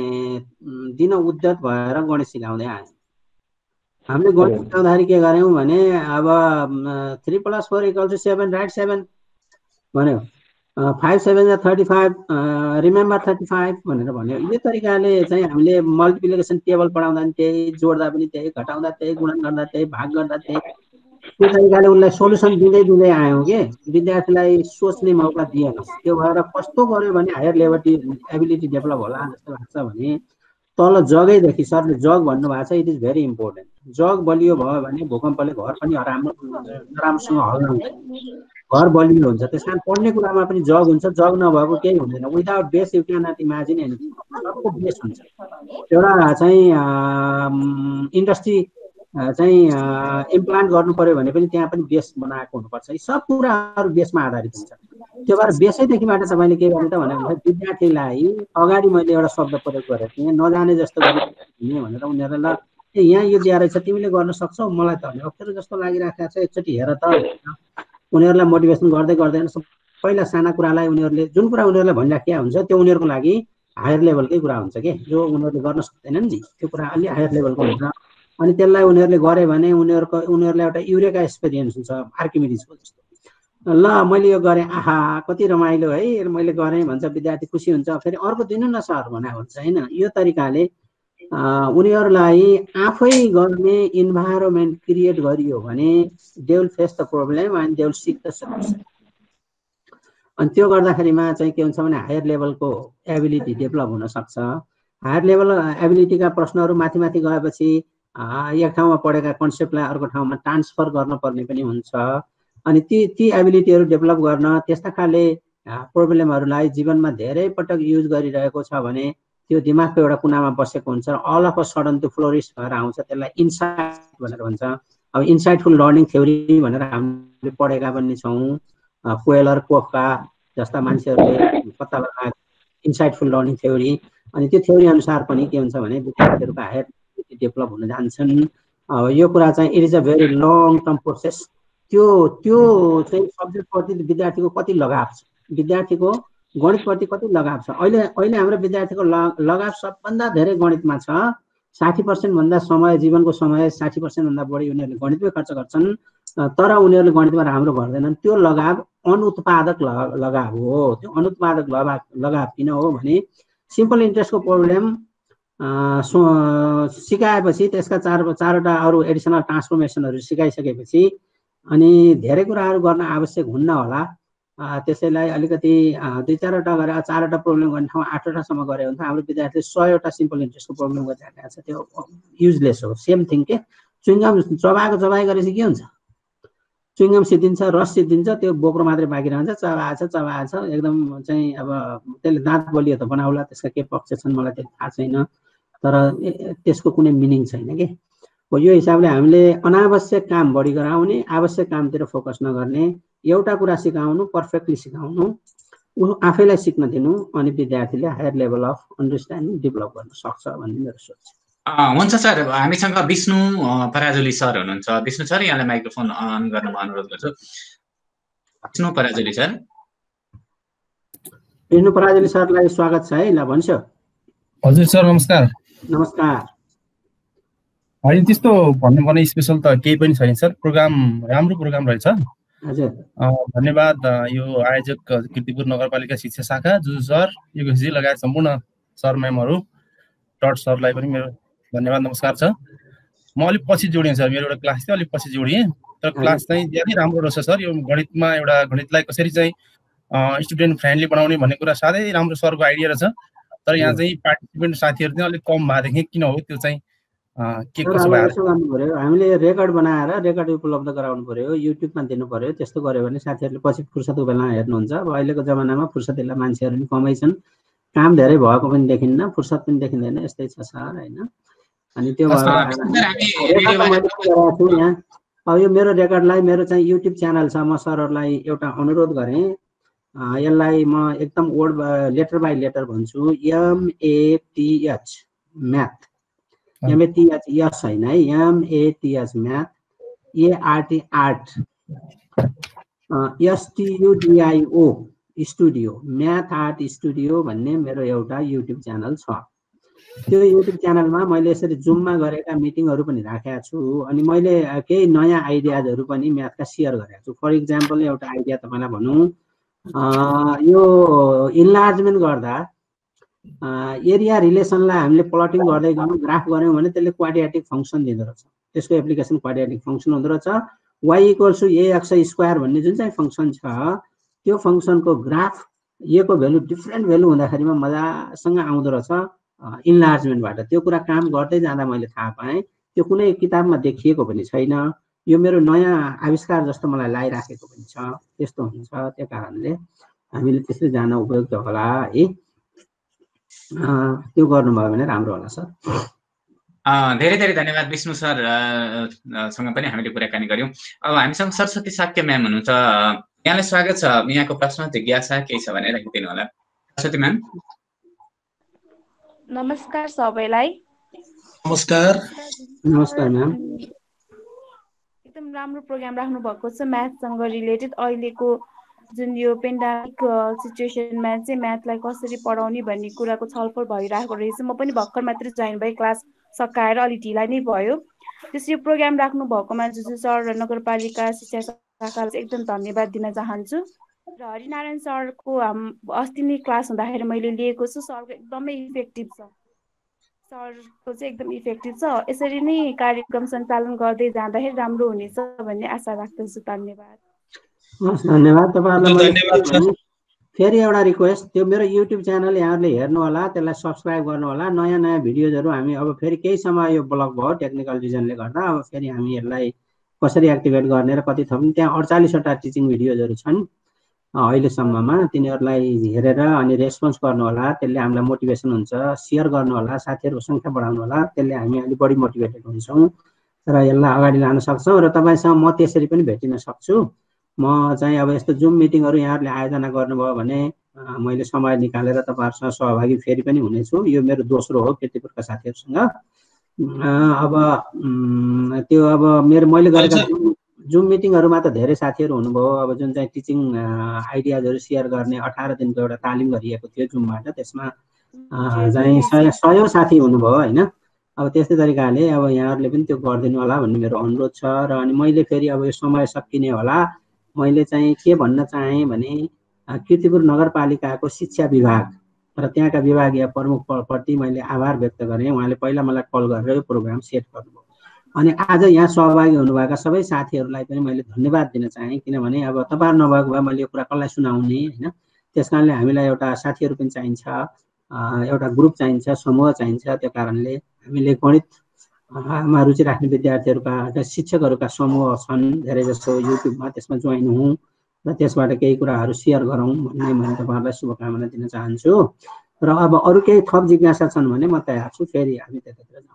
दिन उद्यत भएर गणित सिकाउँदै आयौँ। हामीले गणित सिकाउँदाखेरि के गर्यौँ भने अब three plus four equal to seven, right seven भन्यो, फाइभ सेभेन जा thirty five, remember thirty five भनेर भन्यो। यो तरिकाले चाहिँ हामीले मल्टिप्लिकेसन टेबल पढाउँदा पनि त्यही, जोड्दा पनि त्यही, घटाउँदा त्यही, गुणन गर्दा त्यही, भाग गर्दा त्यही, त्यो तरिकाले उनलाई सोल्युसन दिँदै दिँदै आयौँ कि विद्यार्थीलाई सोच्ने मौका दिएन। त्यो भएर कस्तो गर्यो भने हायर लेभल एबिलिटी डेभलप होला जस्तो लाग्छ भने तल जगैदेखि, सरले जग भन्नुभएको छ, इट इज भेरी इम्पोर्टेन्ट। जग बलियो भयो भने भूकम्पले घर पनि राम्रो नराम्रोसँग हल्लाउँदैन, घर बलियो हुन्छ। त्यस कारण पढ्ने कुरामा पनि जग हुन्छ, जग नभएको केही हुँदैन। Without base you can not imagine anything. सबको बेस हुन्छ। एउटा चाहिँ इन्डस्ट्री चाहिँ इम्प्लान्ट गर्नु पर्यो भने पनि त्यहाँ पनि बेस बनाएको हुनुपर्छ। यी सब कुराहरू बेसमा आधारित हुन्छ। त्यो भएर बेसैदेखिबाट तपाईँले के गर्ने त भने विद्यार्थीलाई अगाडि मैले एउटा शब्द प्रयोग गरेको थिएँ, नजाने जस्तो गरी भनेर उनीहरूलाई ल यहाँ यो दिएर छ, तिमीले गर्न सक्छौ, मलाई त भने अप्ठ्यारो जस्तो लागिरहेको छ, एकचोटि हेर त। उनीहरूलाई मोटिभेसन गर्दै गर्दैन पहिला साना कुरालाई उनीहरूले जुन कुरा उनीहरूलाई भनिराखेका हुन्छ त्यो उनीहरूको लागि हायर लेभलकै कुरा हुन्छ कि जो उनीहरूले गर्न सक्दैनन् नि त्यो कुरा अलि हायर लेभलको हुन्छ। अनि त्यसलाई उनीहरूले गरे भने उनीहरूको उनीहरूलाई एउटा युरेका एक्सपिरियन्स हुन्छ आर्किमिडिजको जस्तो। ल मैले यो गरेँ, आहा कति रमाइलो है, मैले गरेँ भन्छ विद्यार्थी, खुसी हुन्छ। फेरि अर्को दिनु न सर भने हुन्छ होइन। यो तरिकाले उनीहरूलाई आफै गर्ने इन्भाइरोमेन्ट क्रिएट गरियो भने they will face the problem and they will seek the solution. अनि त्यो गर्दाखेरिमा चाहिँ के हुन्छ भने हायर लेभलको एबिलिटी डेभलप हुन सक्छ। हायर लेभल एबिलिटीका प्रश्नहरू माथि माथि गएपछि एक ठाउँमा पढेका कन्सेप्टलाई अर्को ठाउँमा ट्रान्सफर गर्न पर्ने पनि हुन्छ। अनि ती ती एबिलिटीहरू डेभलप गर्न त्यस्ता खाले प्रब्लमहरूलाई जीवनमा धेरै पटक युज गरिरहेको छ भने त्यो दिमागको एउटा कुनामा बसेको हुन्छ। अल अफ अ सडन त्यो फ्लोरिस भएर आउँछ। त्यसलाई इन्साइट भनेर भन्छ। अब इन्साइटफुल लर्निङ थ्योरी भनेर हामीले पढेका पनि छौँ। कोएलर, कोफका जस्ता मान्छेहरूले पत्ता लगाएको इन्साइटफुल लर्निङ थ्योरी। अनि त्यो थ्योरी अनुसार पनि के हुन्छ भने विद्यार्थीहरूको हायर डेभलप हुन जान्छन्। अब यो कुरा चाहिँ it is a very long term process. त्यो त्यो चाहिँ सब्जेक्टप्रति विद्यार्थीको कति लगाव छ, विद्यार्थीको गणितप्रति कति लगाव छ। अहिले अहिले हाम्रो विद्यार्थीको लगाव सबभन्दा धेरै गणितमा छ। साठी पर्सेन्ट भन्दा समय जीवनको समय साठी पर्सेन्ट भन्दा बढी उनीहरूले गणितमै खर्च गर्छन्। तर उनीहरूले गणितमा राम्रो गर्दैनन्। त्यो लगाव अनुत्पादक लगाव हो। त्यो अनुत्पादक लगाव लगाव किन हो भने सिम्पल इन्ट्रेस्टको प्रब्लम सिकाएपछि त्यसका चार चारवटा अरू एडिसनल ट्रान्सफर्मेसनहरू सिकाइसकेपछि अनि धेरै कुराहरू गर्न आवश्यक हुन्न होला। त्यसैलाई अलिकति दुई चारवटा गरेर चारवटा प्रब्लम गर्ने ठाउँ आठवटासम्म गऱ्यो भने हाम्रो विद्यार्थीले सयवटा सिम्पल इन्ट्रेस्टको प्रब्लम गरिरहेको छ। त्यो युजलेस हो। सेम थिङ के चुइङ्गम चबाएको चबाइ गरेपछि के हुन्छ, चुइङ्गम सिद्धिन्छ, रस सिद्धिन्छ, त्यो बोक्रो मात्रै बाँकी रहन्छ। चबाएछ चबाएछ एकदम चाहिँ अब त्यसले दाँत बलियो त बनाउला, त्यसका के पक्ष छन् मलाई त्यो थाहा छैन, तर त्यसको कुनै मिनिङ छैन कि। हो यो हिसाबले हामीले अनावश्यक काम बढी गराउने, आवश्यक कामतिर फोकस नगर्ने, एउटा कुरा सिकाउनु, पर्फेक्टली सिकाउनु, ऊ आफैलाई सिक्न दिनु, अनि विद्यार्थीले higher level of understanding develop गर्न सक्छ भन्ने मेरो सोच छ। हुन्छ सर, हामीसँग विष्णु पराजुली सर हुनुहुन्छ। विष्णु सर, यहाँलाई माइक्रोफोन अन गर्न अनुरोध गर्छु। विष्णु पराजुली सर। विष्णु पराजुली सरलाई स्वागत छ है। ल भन्छ। हजुर सर नमस्कार। नमस्कार। होइन त्यस्तो भन्नुपर्ने स्पेसल त केही पनि छैन सर, प्रोग्राम राम्रो प्रोग्राम रहेछ। हजुर धन्यवाद यो आयोजक कीर्तिपुर नगरपालिका शिक्षा शाखा जुजु सर, योगेशजी लगायत सम्पूर्ण सर म्यामहरू, टट सरलाई पनि मेरो धन्यवाद नमस्कार छ। म अलिक पछि जोडिएँ सर, मेरो एउटा क्लास थियो अलिक पछि जोडिएँ, तर क्लास चाहिँ धेरै राम्रो रहेछ सर। यो गणितमा एउटा गणितलाई कसरी चाहिँ स्टुडेन्ट फ्रेन्डली बनाउने भन्ने कुरा साह्रै राम्रो सरको आइडिया रहेछ। तर यहाँ चाहिँ पार्टिसिपेन्ट साथीहरू चाहिँ अलिक कम भएदेखि किन हो त्यो चाहिँ के कसो भयो? यसो गर्नु पर्यो, हामीले रेकर्ड बनाएर रेकर्ड उपलब्ध गराउनु पर्यो, युट्युबमा दिनु पर्यो। त्यस्तो गर्यो भने साथीहरूले पछि फुर्सदको बेलामा हेर्नुहुन्छ। अब अहिलेको जमानामा फुर्सदिला मान्छेहरू पनि कमै छन्, काम धेरै भएको पनि देखिन्न, फुर्सद पनि देखिँदैन, यस्तै छ सर होइन। अनि त्यो भएर यहाँ अब यो मेरो रेकर्डलाई मेरो चाहिँ युट्युब च्यानल छ, म सरहरूलाई एउटा अनुरोध गरेँ, यसलाई म एकदम वर्ड लेटर बाई लेटर भन्छु, एमएटिएच म्याथ, एमएटिएच यस होइन है, M A T H math, A R T art, S T U D I O studio, math art studio भन्ने मेरो एउटा युट्युब च्यानल छ। त्यो युट्युब च्यानलमा मैले यसरी जुममा गरेका मिटिङहरू पनि राखेको छु। अनि मैले केही नयाँ आइडियाजहरू पनि म्याथका सेयर गरेको छु। फर इक्जाम्पल एउटा आइडिया तपाईँलाई भनौँ, यो इन्लार्जमेन्ट गर्दा एरिया रिलेसनलाई हामीले प्लटिङ गर्दै गयौँ, ग्राफ गऱ्यौँ भने त्यसले क्वाड्रेटिक फङ्सन दिँदो रहेछ। त्यसको एप्लिकेसन क्वाड्रेटिक फङ्सन हुँदो रहेछ। Y equals to a x square भन्ने जुन चाहिँ फङ्सन छ, त्यो फङ्सनको ग्राफ ए को भेल्यु डिफ्रेन्ट भेल्यु हुँदाखेरिमा मजासँग आउँदो रहेछ इन्लार्जमेन्टबाट। त्यो कुरा काम गर्दै जाँदा मैले थाहा पाएँ, त्यो कुनै किताबमा देखिएको पनि छैन। यो मेरो नयाँ आविष्कार जस्तो मलाई लागिराखेको पनि छ। त्यस्तो हुन्छ, त्यो कारणले हामीले त्यसरी जान उपयुक्त होला है। त्यो गर्नुभयो भने राम्रो होला सर। धेरै धेरै धन्यवाद विष्णु सर सँग पनि हामीले कुराकानी गऱ्यौँ। अब हामीसँग सरस्वती साक्य म्याम हुनुहुन्छ, यहाँलाई स्वागत छ। यहाँको प्रश्न जिज्ञासा केही छ भने राखिदिनु होला। सरस्वती म्याम। नमस्कार सबैलाई। नमस्कार। नमस्कार म्याम। एकदम राम्रो प्रोग्राम राख्नु भएको छ म्याथसँग रिलेटेड। अहिलेको जुन यो पेन्डेमिक सिचुएसनमा चाहिँ म्याथलाई कसरी पढाउने भन्ने कुराको छलफल भइरहेको रहेछ। म पनि भर्खर मात्रै जोइन भएँ, क्लास सकाएर अलि ढिला नै भयो। त्यसरी प्रोग्राम राख्नु भएकोमा जुजु सर र नगरपालिका शिक्षा शाखालाई एकदम धन्यवाद दिन चाहन्छु। र हरिनारायण सरको हाम अस्ति नै क्लास हुँदाखेरि मैले लिएको छु, सरको एकदमै इफेक्टिभ छ, सरको चाहिँ एकदम इफेक्टिभ छ। यसरी नै कार्यक्रम सञ्चालन गर्दै जाँदाखेरि राम्रो हुनेछ भन्ने आशा राख्दछु। धन्यवाद। हस् धन्यवाद तपाईँहरूलाई। फेरि एउटा रिक्वेस्ट, त्यो मेरो युट्युब च्यानल यहाँहरूले हेर्नु होला, त्यसलाई सब्सक्राइब गर्नु होला। नयाँ नयाँ भिडियोजहरू हामी अब फेरि केही समय यो ब्लक भयो टेक्निकल रिजनले गर्दा, अब फेरि हामी यसलाई कसरी एक्टिभेट गर्ने र कति थप्ने, त्यहाँ अडचालिसवटा टिचिङ भिडियोजहरू छन् अहिलेसम्ममा। तिनीहरूलाई हेरेर अनि रेस्पोन्स गर्नु होला, त्यसले हामीलाई मोटिभेसन हुन्छ। सेयर गर्नु होला, साथीहरूको सङ्ख्या बढाउनु होला, त्यसले हामी अलिक बढी मोटिभेटेड हुन्छौँ र यसलाई अगाडि लान सक्छौँ। र तपाईँसँग म त्यसरी पनि भेटिन सक्छु। म चाहिँ अब यस्तो जुम मिटिङहरू यहाँहरूले आयोजना गर्नुभयो भने मैले समय निकालेर तपाईँहरूसँग सहभागी फेरि पनि हुनेछु। यो मेरो दोस्रो हो कीर्तिपुरका साथीहरूसँग। अब त्यो अब मेरो मैले गरेका जुम मिटिङहरूमा त धेरै साथीहरू हुनुभयो। अब जुन चाहिँ टिचिङ आइडियाजहरू सेयर गर्ने अठार दिनको एउटा तालिम गरिएको थियो जुमबाट, त्यसमा चाहिँ सय सयौँ साथी हुनुभयो होइन। अब त्यस्तै तरिकाले अब यहाँहरूले पनि त्यो गरिदिनु होला भन्ने मेरो अनुरोध छ। र अनि मैले फेरि अब यो समय सकिने होला, मैले चाहिँ के भन्न चाहेँ भने कीर्तिपुर नगरपालिकाको शिक्षा विभाग र त्यहाँका विभागीय प्रमुखप्रति मैले आभार व्यक्त गरेँ। उहाँले पहिला मलाई कल गरेर यो प्रोग्राम सेट गर्नुभयो। अनि आज यहाँ सहभागी हुनुभएका सबै साथीहरूलाई पनि मैले धन्यवाद दिन चाहेँ, किनभने अब तपाईँहरू नभएको भए मैले यो कुरा कसलाई सुनाउने होइन। त्यस कारणले हामीलाई एउटा साथीहरू पनि चाहिन्छ, एउटा ग्रुप चाहिन्छ, समूह चाहिन्छ। त्यो कारणले हामीले गणितमा रुचि राख्ने विद्यार्थीहरूका शिक्षकहरूका समूह छन् धेरै जसो युट्युबमा, त्यसमा जोइन हौँ र त्यसबाट केही कुराहरू सेयर गरौँ भन्ने मैले तपाईँहरूलाई शुभकामना दिन चाहन्छु। र अब अरू केही थप जिज्ञासा छन् भने म तयार छु, फेरि हामी त्यतातिर जाउँ।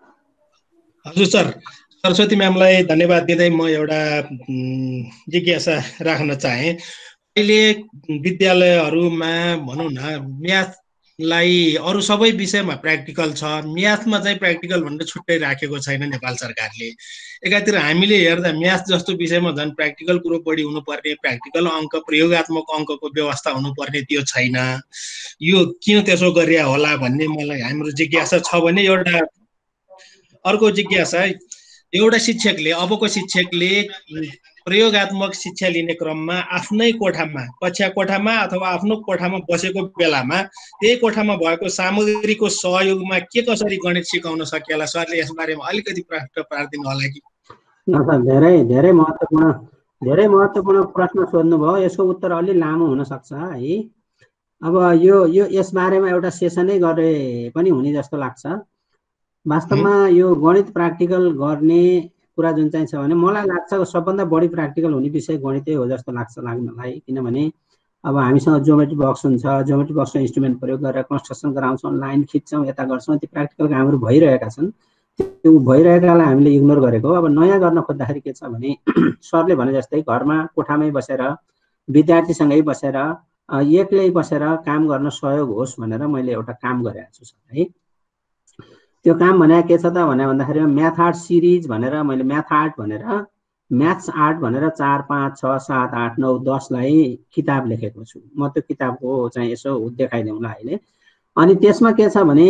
हजुर सर, सरस्वती म्यामलाई धन्यवाद दिँदै म एउटा जिज्ञासा राख्न चाहेँ। अहिले विद्यालयहरूमा भनौँ न म्याथ लाई अरू सबै विषयमा प्र्याक्टिकल छ, म्याथमा चाहिँ प्र्याक्टिकल भनेर छुट्टै राखेको छैन नेपाल सरकारले। एकातिर हामीले हेर्दा म्याथ जस्तो विषयमा झन् प्र्याक्टिकल कुरो बढी हुनुपर्ने, प्र्याक्टिकल अङ्क प्रयोगात्मक अङ्कको व्यवस्था हुनुपर्ने त्यो छैन। यो किन त्यसो गरिया होला भन्ने मलाई हाम्रो जिज्ञासा छ भने एउटा अर्को जिज्ञासा एउटा शिक्षकले अबको शिक्षकले प्रयोगात्मक शिक्षा लिने क्रममा आफ्नै कोठामा कक्षा कोठामा अथवा आफ्नो कोठामा बसेको बेलामा त्यही कोठामा भएको सामग्रीको सहयोगमा के कसरी गणित सिकाउन सकिएला? सरले यसबारेमा अलिकति प्रश्न पारिदिनु होला कि? धेरै धेरै महत्त्वपूर्ण धेरै महत्त्वपूर्ण प्रश्न सोध्नुभयो। यसको उत्तर अलि लामो हुन सक्छ है। अब यो यो यसबारेमा एउटा सेसनै गरे पनि हुने जस्तो लाग्छ। वास्तवमा यो गणित प्र्याक्टिकल गर्ने कुरा जुन चाहिँ छ भने मलाई लाग्छ सबभन्दा बढी प्र्याक्टिकल हुने विषय गणितै हो जस्तो लाग्छ लाग्नलाई। किनभने अब हामीसँग ज्योमेट्री बक्स हुन्छ, ज्योमेट्री बक्समा इन्स्ट्रुमेन्ट प्रयोग गरेर कन्स्ट्रक्सन गराउँछौँ, लाइन खिच्छौँ, यता गर्छौँ, ती प्र्याक्टिकल कामहरू भइरहेका छन्। त्यो भइरहेकालाई हामीले इग्नोर गरेको। अब नयाँ गर्न खोज्दाखेरि के छ भने सरले भने जस्तै घरमा कोठामै बसेर विद्यार्थीसँगै बसेर एक्लै बसेर काम गर्न सहयोग होस् भनेर मैले एउटा काम गरेको छु है। त्यो काम भने के छ त भने भन्दाखेरि म्याथ आर्ट सिरिज भनेर मैले म्याथ आर्ट भनेर म्याथ्स आर्ट भनेर चार पाँच छ सात आठ नौ दसलाई किताब लेखेको छु। म त्यो किताबको चाहिँ यसो देखाइदिउँला अहिले। अनि त्यसमा के छ भने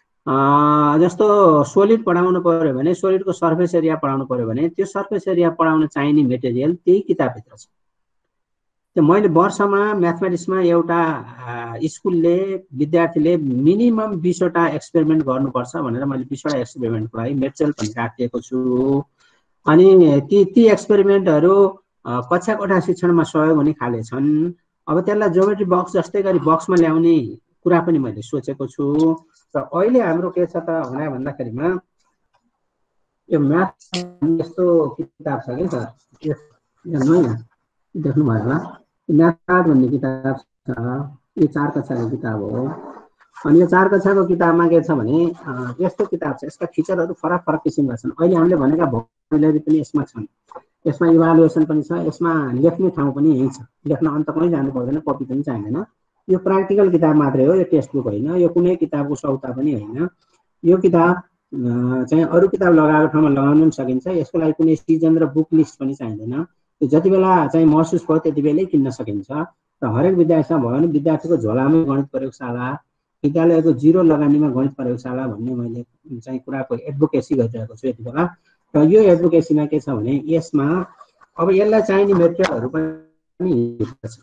जस्तो सोलिड पढाउनु पर्यो भने सोलिडको सर्फेस एरिया पढाउनु पर्यो भने त्यो सर्फेस एरिया पढाउन चाहिने मेटेरियल त्यही किताबभित्र छ। त्यो मैले वर्षमा म्याथमेटिक्समा एउटा स्कुलले विद्यार्थीले मिनिमम बिसवटा एक्सपेरिमेन्ट गर्नुपर्छ भनेर मैले बिसवटा एक्सपेरिमेन्टको लागि मेटेरियल पनि राखिएको छु। अनि ती ती एक्सपेरिमेन्टहरू कक्षा कोठा शिक्षणमा सहयोग हुने खाले छन्। अब त्यसलाई ज्योमेट्री बक्स जस्तै गरी बक्समा ल्याउने कुरा पनि मैले सोचेको छु। र अहिले हाम्रो के छ त भने भन्दाखेरिमा यो म्याथ यस्तो किताब छ कि सर, नयाँ देख्नु भयो होला, म्याथ आर्ट भन्ने किताब छ। यो चार कक्षाको किताब हो। अनि यो चार कक्षाको किताबमा के छ भने यस्तो किताब छ, यसका फिचरहरू फरक फरक किसिमका छन्। अहिले हामीले भनेका भोकाबुलरी पनि यसमा छन्, यसमा इभालुएसन पनि छ, यसमा लेख्ने ठाउँ पनि यही छ। लेख्न अन्त कहीँ जानु पर्दैन, कपी पनि चाहिँदैन। यो प्र्याक्टिकल किताब मात्रै हो, यो टेक्स्ट बुक होइन, यो कुनै किताबको सौता पनि होइन। यो किताब चाहिँ अरू किताब लगाएको ठाउँमा लगाउन पनि सकिन्छ। यसको लागि कुनै सिजन र बुक लिस्ट पनि चाहिँदैन। त्यो जति बेला चाहिँ महसुस भयो त्यति बेलै किन्न सकिन्छ। र हरेक विद्यार्थीसँग भयो भने विद्यार्थीको झोलामै गणित प्रयोगशाला, विद्यालयको जिरो लगानीमा गणित प्रयोगशाला भन्ने मैले चाहिँ कुराको एडभोकेसी गरिरहेको छु यति बेला। र यो एडभोकेसीमा के छ भने यसमा अब यसलाई चाहिने मेटेरियलहरू पनि छ।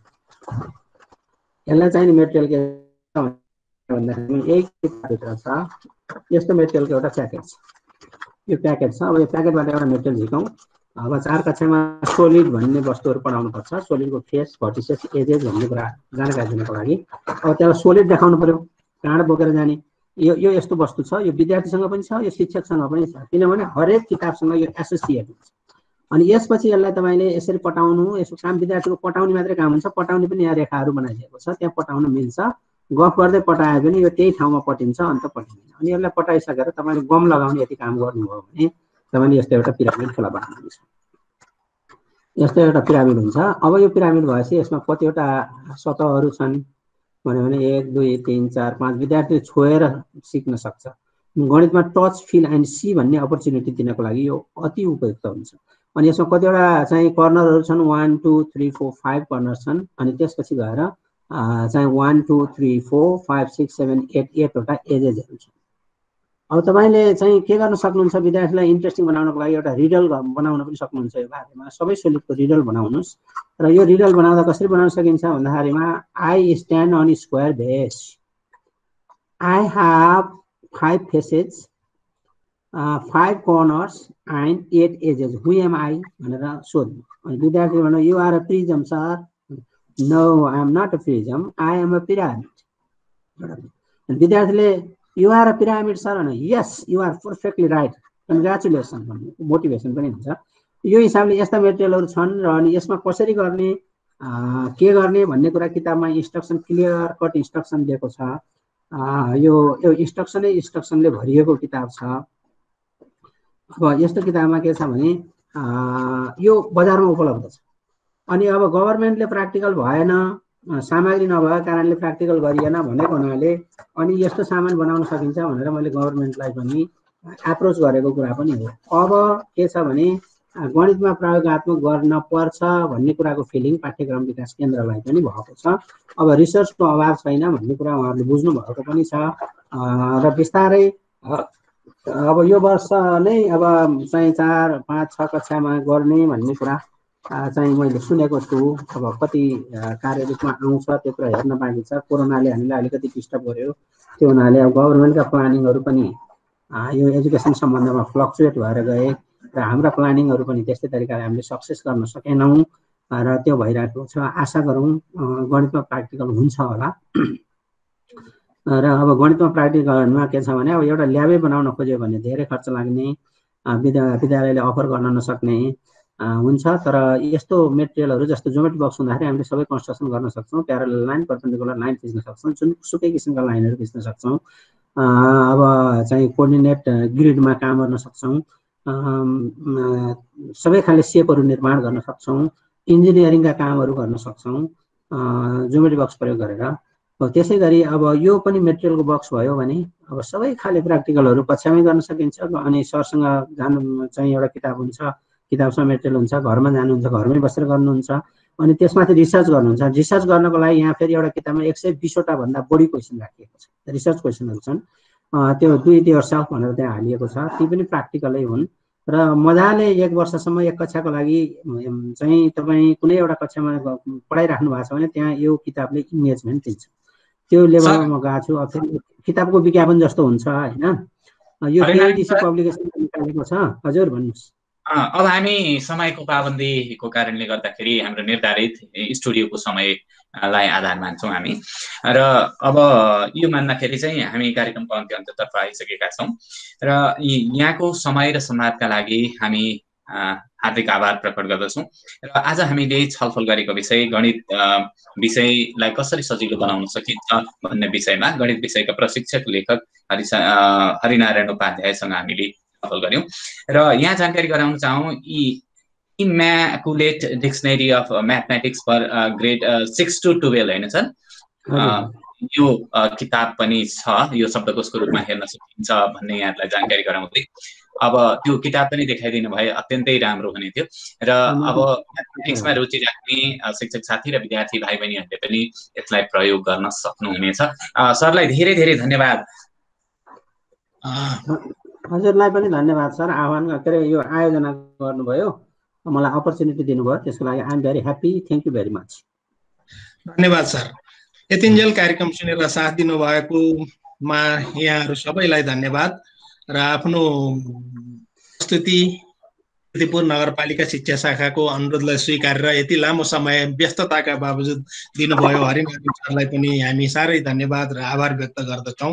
यसलाई चाहिने मेटेरियल के भन्दाखेरि यही किताबभित्र छ। यस्तो मेटेरियलको एउटा प्याकेज छ, यो प्याकेज छ। अब यो प्याकेटबाट एउटा मेटेरियल झिकौँ। अब चार कक्षामा सोलिड भन्ने वस्तुहरू पढाउनु पर्छ। सोलिडको फेस, भर्टिसेस, एजेस भन्ने कुरा जानकारी दिनको लागि अब त्यसलाई सोलिड देखाउनु पर्यो, काँड बोकेर जाने। यो यो यस्तो वस्तु छ, यो विद्यार्थीसँग पनि छ, यो शिक्षकसँग पनि छ, किनभने हरेक किताबसँग यो एसोसिएट हुन्छ। अनि यसपछि यसलाई तपाईँले यसरी पटाउनु, यसको काम विद्यार्थीको पटाउने मात्रै काम हुन्छ, पटाउने पनि यहाँ रेखाहरू बनाइदिएको छ, त्यहाँ पटाउन मिल्छ। गफ गर्दै पटायो भने यो त्यही ठाउँमा पटिन्छ, अन्त पटिँदैन। अनि यसलाई पटाइसकेर तपाईँले गम लगाउने यति काम गर्नुभयो भने तपाईँले यस्तो एउटा पिरामिड फेला बनाउनुहुन्छ। यस्तो एउटा पिरामिड हुन्छ। अब यो पिरामिड भएपछि यसमा कतिवटा सतहहरू छन् भन्यो भने एक दुई तिन चार पाँच विद्यार्थीले छोएर सिक्न सक्छ। गणितमा टच, फिल एन्ड सी भन्ने अपर्च्युनिटी दिनको लागि यो अति उपयुक्त हुन्छ। अनि यसमा कतिवटा चाहिँ कर्नरहरू छन्, one two three four five corner छन्। अनि त्यसपछि गएर चाहिँ one two three four five six seven eight एटवटा एजेसहरू छन्। अब तपाईँले चाहिँ के गर्न सक्नुहुन्छ, विद्यार्थीलाई इन्ट्रेस्टिङ बनाउनको लागि एउटा रिडल बनाउन पनि सक्नुहुन्छ। यो बारेमा सबै सोलिडको रिडल बनाउनुहोस्। र यो रिडल बनाउँदा कसरी बनाउन सकिन्छ भन्दाखेरिमा I stand on square base, I have five faces, five corners and eight edges, who am I भनेर सोध्नु। अनि विद्यार्थीले भन्नु you are a prism sir, no I am not a prism, I am a pyramid. विद्यार्थीले you are a pyramid sir भने yes you are perfectly right, congratulation भन्ने motivation पनि हुन्छ। यो हिसाबले यस्ता मेटेरियलहरू छन्। र अनि यसमा कसरी गर्ने, के गर्ने भन्ने कुरा किताबमा इन्स्ट्रक्सन, क्लियर कट इन्स्ट्रक्सन दिएको छ। यो यो इन्स्ट्रक्सनै इन्स्ट्रक्सनले भरिएको किताब छ। अब यस्तो किताबमा के छ भने यो बजारमा उपलब्ध छ। अनि अब गभर्मेन्टले प्र्याक्टिकल भएन सामग्री नभएको कारणले प्र्याक्टिकल गरिएन भनेको हुनाले अनि यस्तो सामान बनाउन सकिन्छ भनेर मैले गभर्मेन्टलाई पनि एप्रोच गरेको कुरा पनि हो। अब के छ भने गणितमा प्रयोगात्मक गर्न पर्छ भन्ने कुराको फिलिङ पाठ्यक्रम विकास केन्द्रलाई पनि भएको छ। अब रिसर्चको अभाव छैन भन्ने कुरा उहाँहरूले बुझ्नु भएको पनि छ र बिस्तारै अब यो वर्ष नै अब चाहिँ चार पाँच छ कक्षामा गर्ने भन्ने कुरा चाहिँ मैले सुनेको छु। अब कति कार्यरूपमा आउँछ त्यो कुरा हेर्न बाँकी छ। कोरोनाले हामीलाई अलिकति डिस्टर्ब गर्यो, त्यो हुनाले अब गभर्मेन्टका प्लानिङहरू पनि यो एजुकेसन सम्बन्धमा फ्लक्चुएट भएर गए र हाम्रा प्लानिङहरू पनि त्यस्तै तरिकाले हामीले सक्सेस गर्न सकेनौँ र त्यो भइरहेको छ। आशा गरौँ गणितमा प्र्याक्टिकल हुन्छ होला। र अब गणितमा प्र्याक्टिकलमा के छ भने अब एउटा ल्याबै बनाउन खोज्यो भने धेरै खर्च लाग्ने, विद्या विद्यालयले अफर गर्न नसक्ने हुन्छ। तर यस्तो मेटेरियलहरू जस्तो ज्योमेट्री बक्स हुँदाखेरि हामीले सबै कन्स्ट्रक्सन गर्न सक्छौँ, प्यारलल लाइन परपेन्डिकुलर लाइन खिच्न सक्छौँ, जुन सुकै किसिमका लाइनहरू खिच्न सक्छौँ। अब चाहिँ कोअर्डिनेट ग्रिडमा काम गर्न सक्छौँ, सबै खाले सेपहरू निर्माण गर्न सक्छौँ, इन्जिनियरिङका कामहरू गर्न सक्छौँ ज्योमेट्री बक्स प्रयोग गरेर। त्यसै गरी अब यो पनि मेटेरियलको बक्स भयो भने अब सबै खाले प्र्याक्टिकलहरू कक्षामै गर्न सकिन्छ। अनि सरसँग जानु चाहिँ एउटा किताब हुन्छ, किताबसँग मेटेरियल हुन्छ, घरमा जानुहुन्छ घरमै बसेर गर्नुहुन्छ, अनि त्यसमाथि रिसर्च गर्नुहुन्छ। रिसर्च गर्नको लागि यहाँ फेरि एउटा किताबमा एक सय बिसवटा भन्दा बढी क्वेसन राखिएको छ, रिसर्च क्वेसनहरू छन्। त्यो डु इट योरसेल्फ भनेर त्यहाँ हालिएको छ, ती पनि प्र्याक्टिकलै हुन्। र मजाले एक वर्षसम्म एक कक्षाको लागि चाहिँ तपाईँ कुनै एउटा कक्षामा पढाइराख्नु भएको छ भने त्यहाँ यो किताबले इङ्गेजमेन्ट दिन्छ। त्यो लेभलमा म गएको छु। अब किताबको विज्ञापन जस्तो हुन्छ होइन। यो केआइटिसी पब्लिकेसनले निकालेको छ। हजुर भन्नुहोस्। अब हामी समयको पाबन्दीको कारणले गर्दाखेरि हाम्रो निर्धारित स्टुडियोको समयलाई आधार मान्छौँ हामी, र अब यो मान्दाखेरि चाहिँ हामी कार्यक्रमको अन्त्य अन्त्यतर्फ आइसकेका छौँ। र यहाँको समय र संवादका लागि हामी हार्दिक आभार प्रकट गर्दछौँ। र आज हामीले छलफल गरेको विषय गणित विषयलाई कसरी सजिलो बनाउन सकिन्छ भन्ने विषयमा गणित विषयका प्रशिक्षक लेखक हरि हरिनारायण उपाध्यायसँग हामीले छलफल गऱ्यौँ। र यहाँ जानकारी गराउन चाहौँ, यी immaculate dictionary of mathematics for grade six to twelve होइन सर, यो किताब पनि छ, यो शब्दकोशको रूपमा हेर्न सकिन्छ भन्ने यहाँलाई जानकारी गराउँदै अब त्यो किताब पनि देखाइदिनु भए अत्यन्तै राम्रो हुने थियो। र अब म्याथमेटिक्समा रुचि राख्ने शिक्षक साथी र विद्यार्थी भाइ बहिनीहरूले पनि यसलाई प्रयोग गर्न सक्नुहुनेछ। सरलाई धेरै धेरै धन्यवाद। हजुरलाई पनि धन्यवाद सर, आह्वान के अरे यो आयोजना गर्नुभयो, मलाई अपर्च्युनिटी दिनुभयो, त्यसको लागि I am very happy. Thank you very much. धन्यवाद सर। यतिन्जेल कार्यक्रम सुनेर साथ दिनुभएकोमा यहाँहरू सबैलाई धन्यवाद। र आफ्नो प्रस्तुति कीर्तिपुर नगरपालिका शिक्षा शाखाको अनुरोधलाई स्वीकारेर यति लामो समय व्यस्तताका बावजुद दिनुभयो हरिनारायण सरलाई पनि हामी साह्रै धन्यवाद र आभार व्यक्त गर्दछौँ।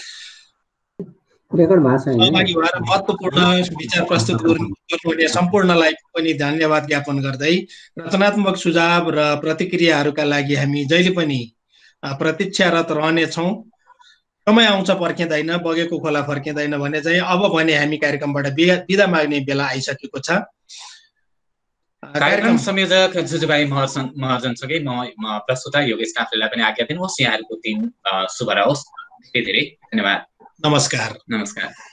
सहभागी भएर महत्त्वपूर्ण विचार प्रस्तुत गर्नुहुने सम्पूर्णलाई पनि धन्यवाद ज्ञापन गर्दै रचनात्मक सुझाव र प्रतिक्रियाहरूका लागि हामी जहिले पनि प्रतीक्षारत रहनेछौँ। समय आउँछ पर्खिँदैन, बगेको खोला फर्किँदैन भने चाहिँ अब भने हामी कार्यक्रमबाट बिदा माग्ने बेला आइसकेको छ। कार्यक्रम संयोजक जुजुभाइ महर्जनसँगै म प्रस्तुता योगेश काफ्लेलाई पनि आज्ञा दिनुहोस्। यहाँहरूको दिन शुभ रहोस्। धेरै धेरै धन्यवाद। नमस्कार। नमस्कार।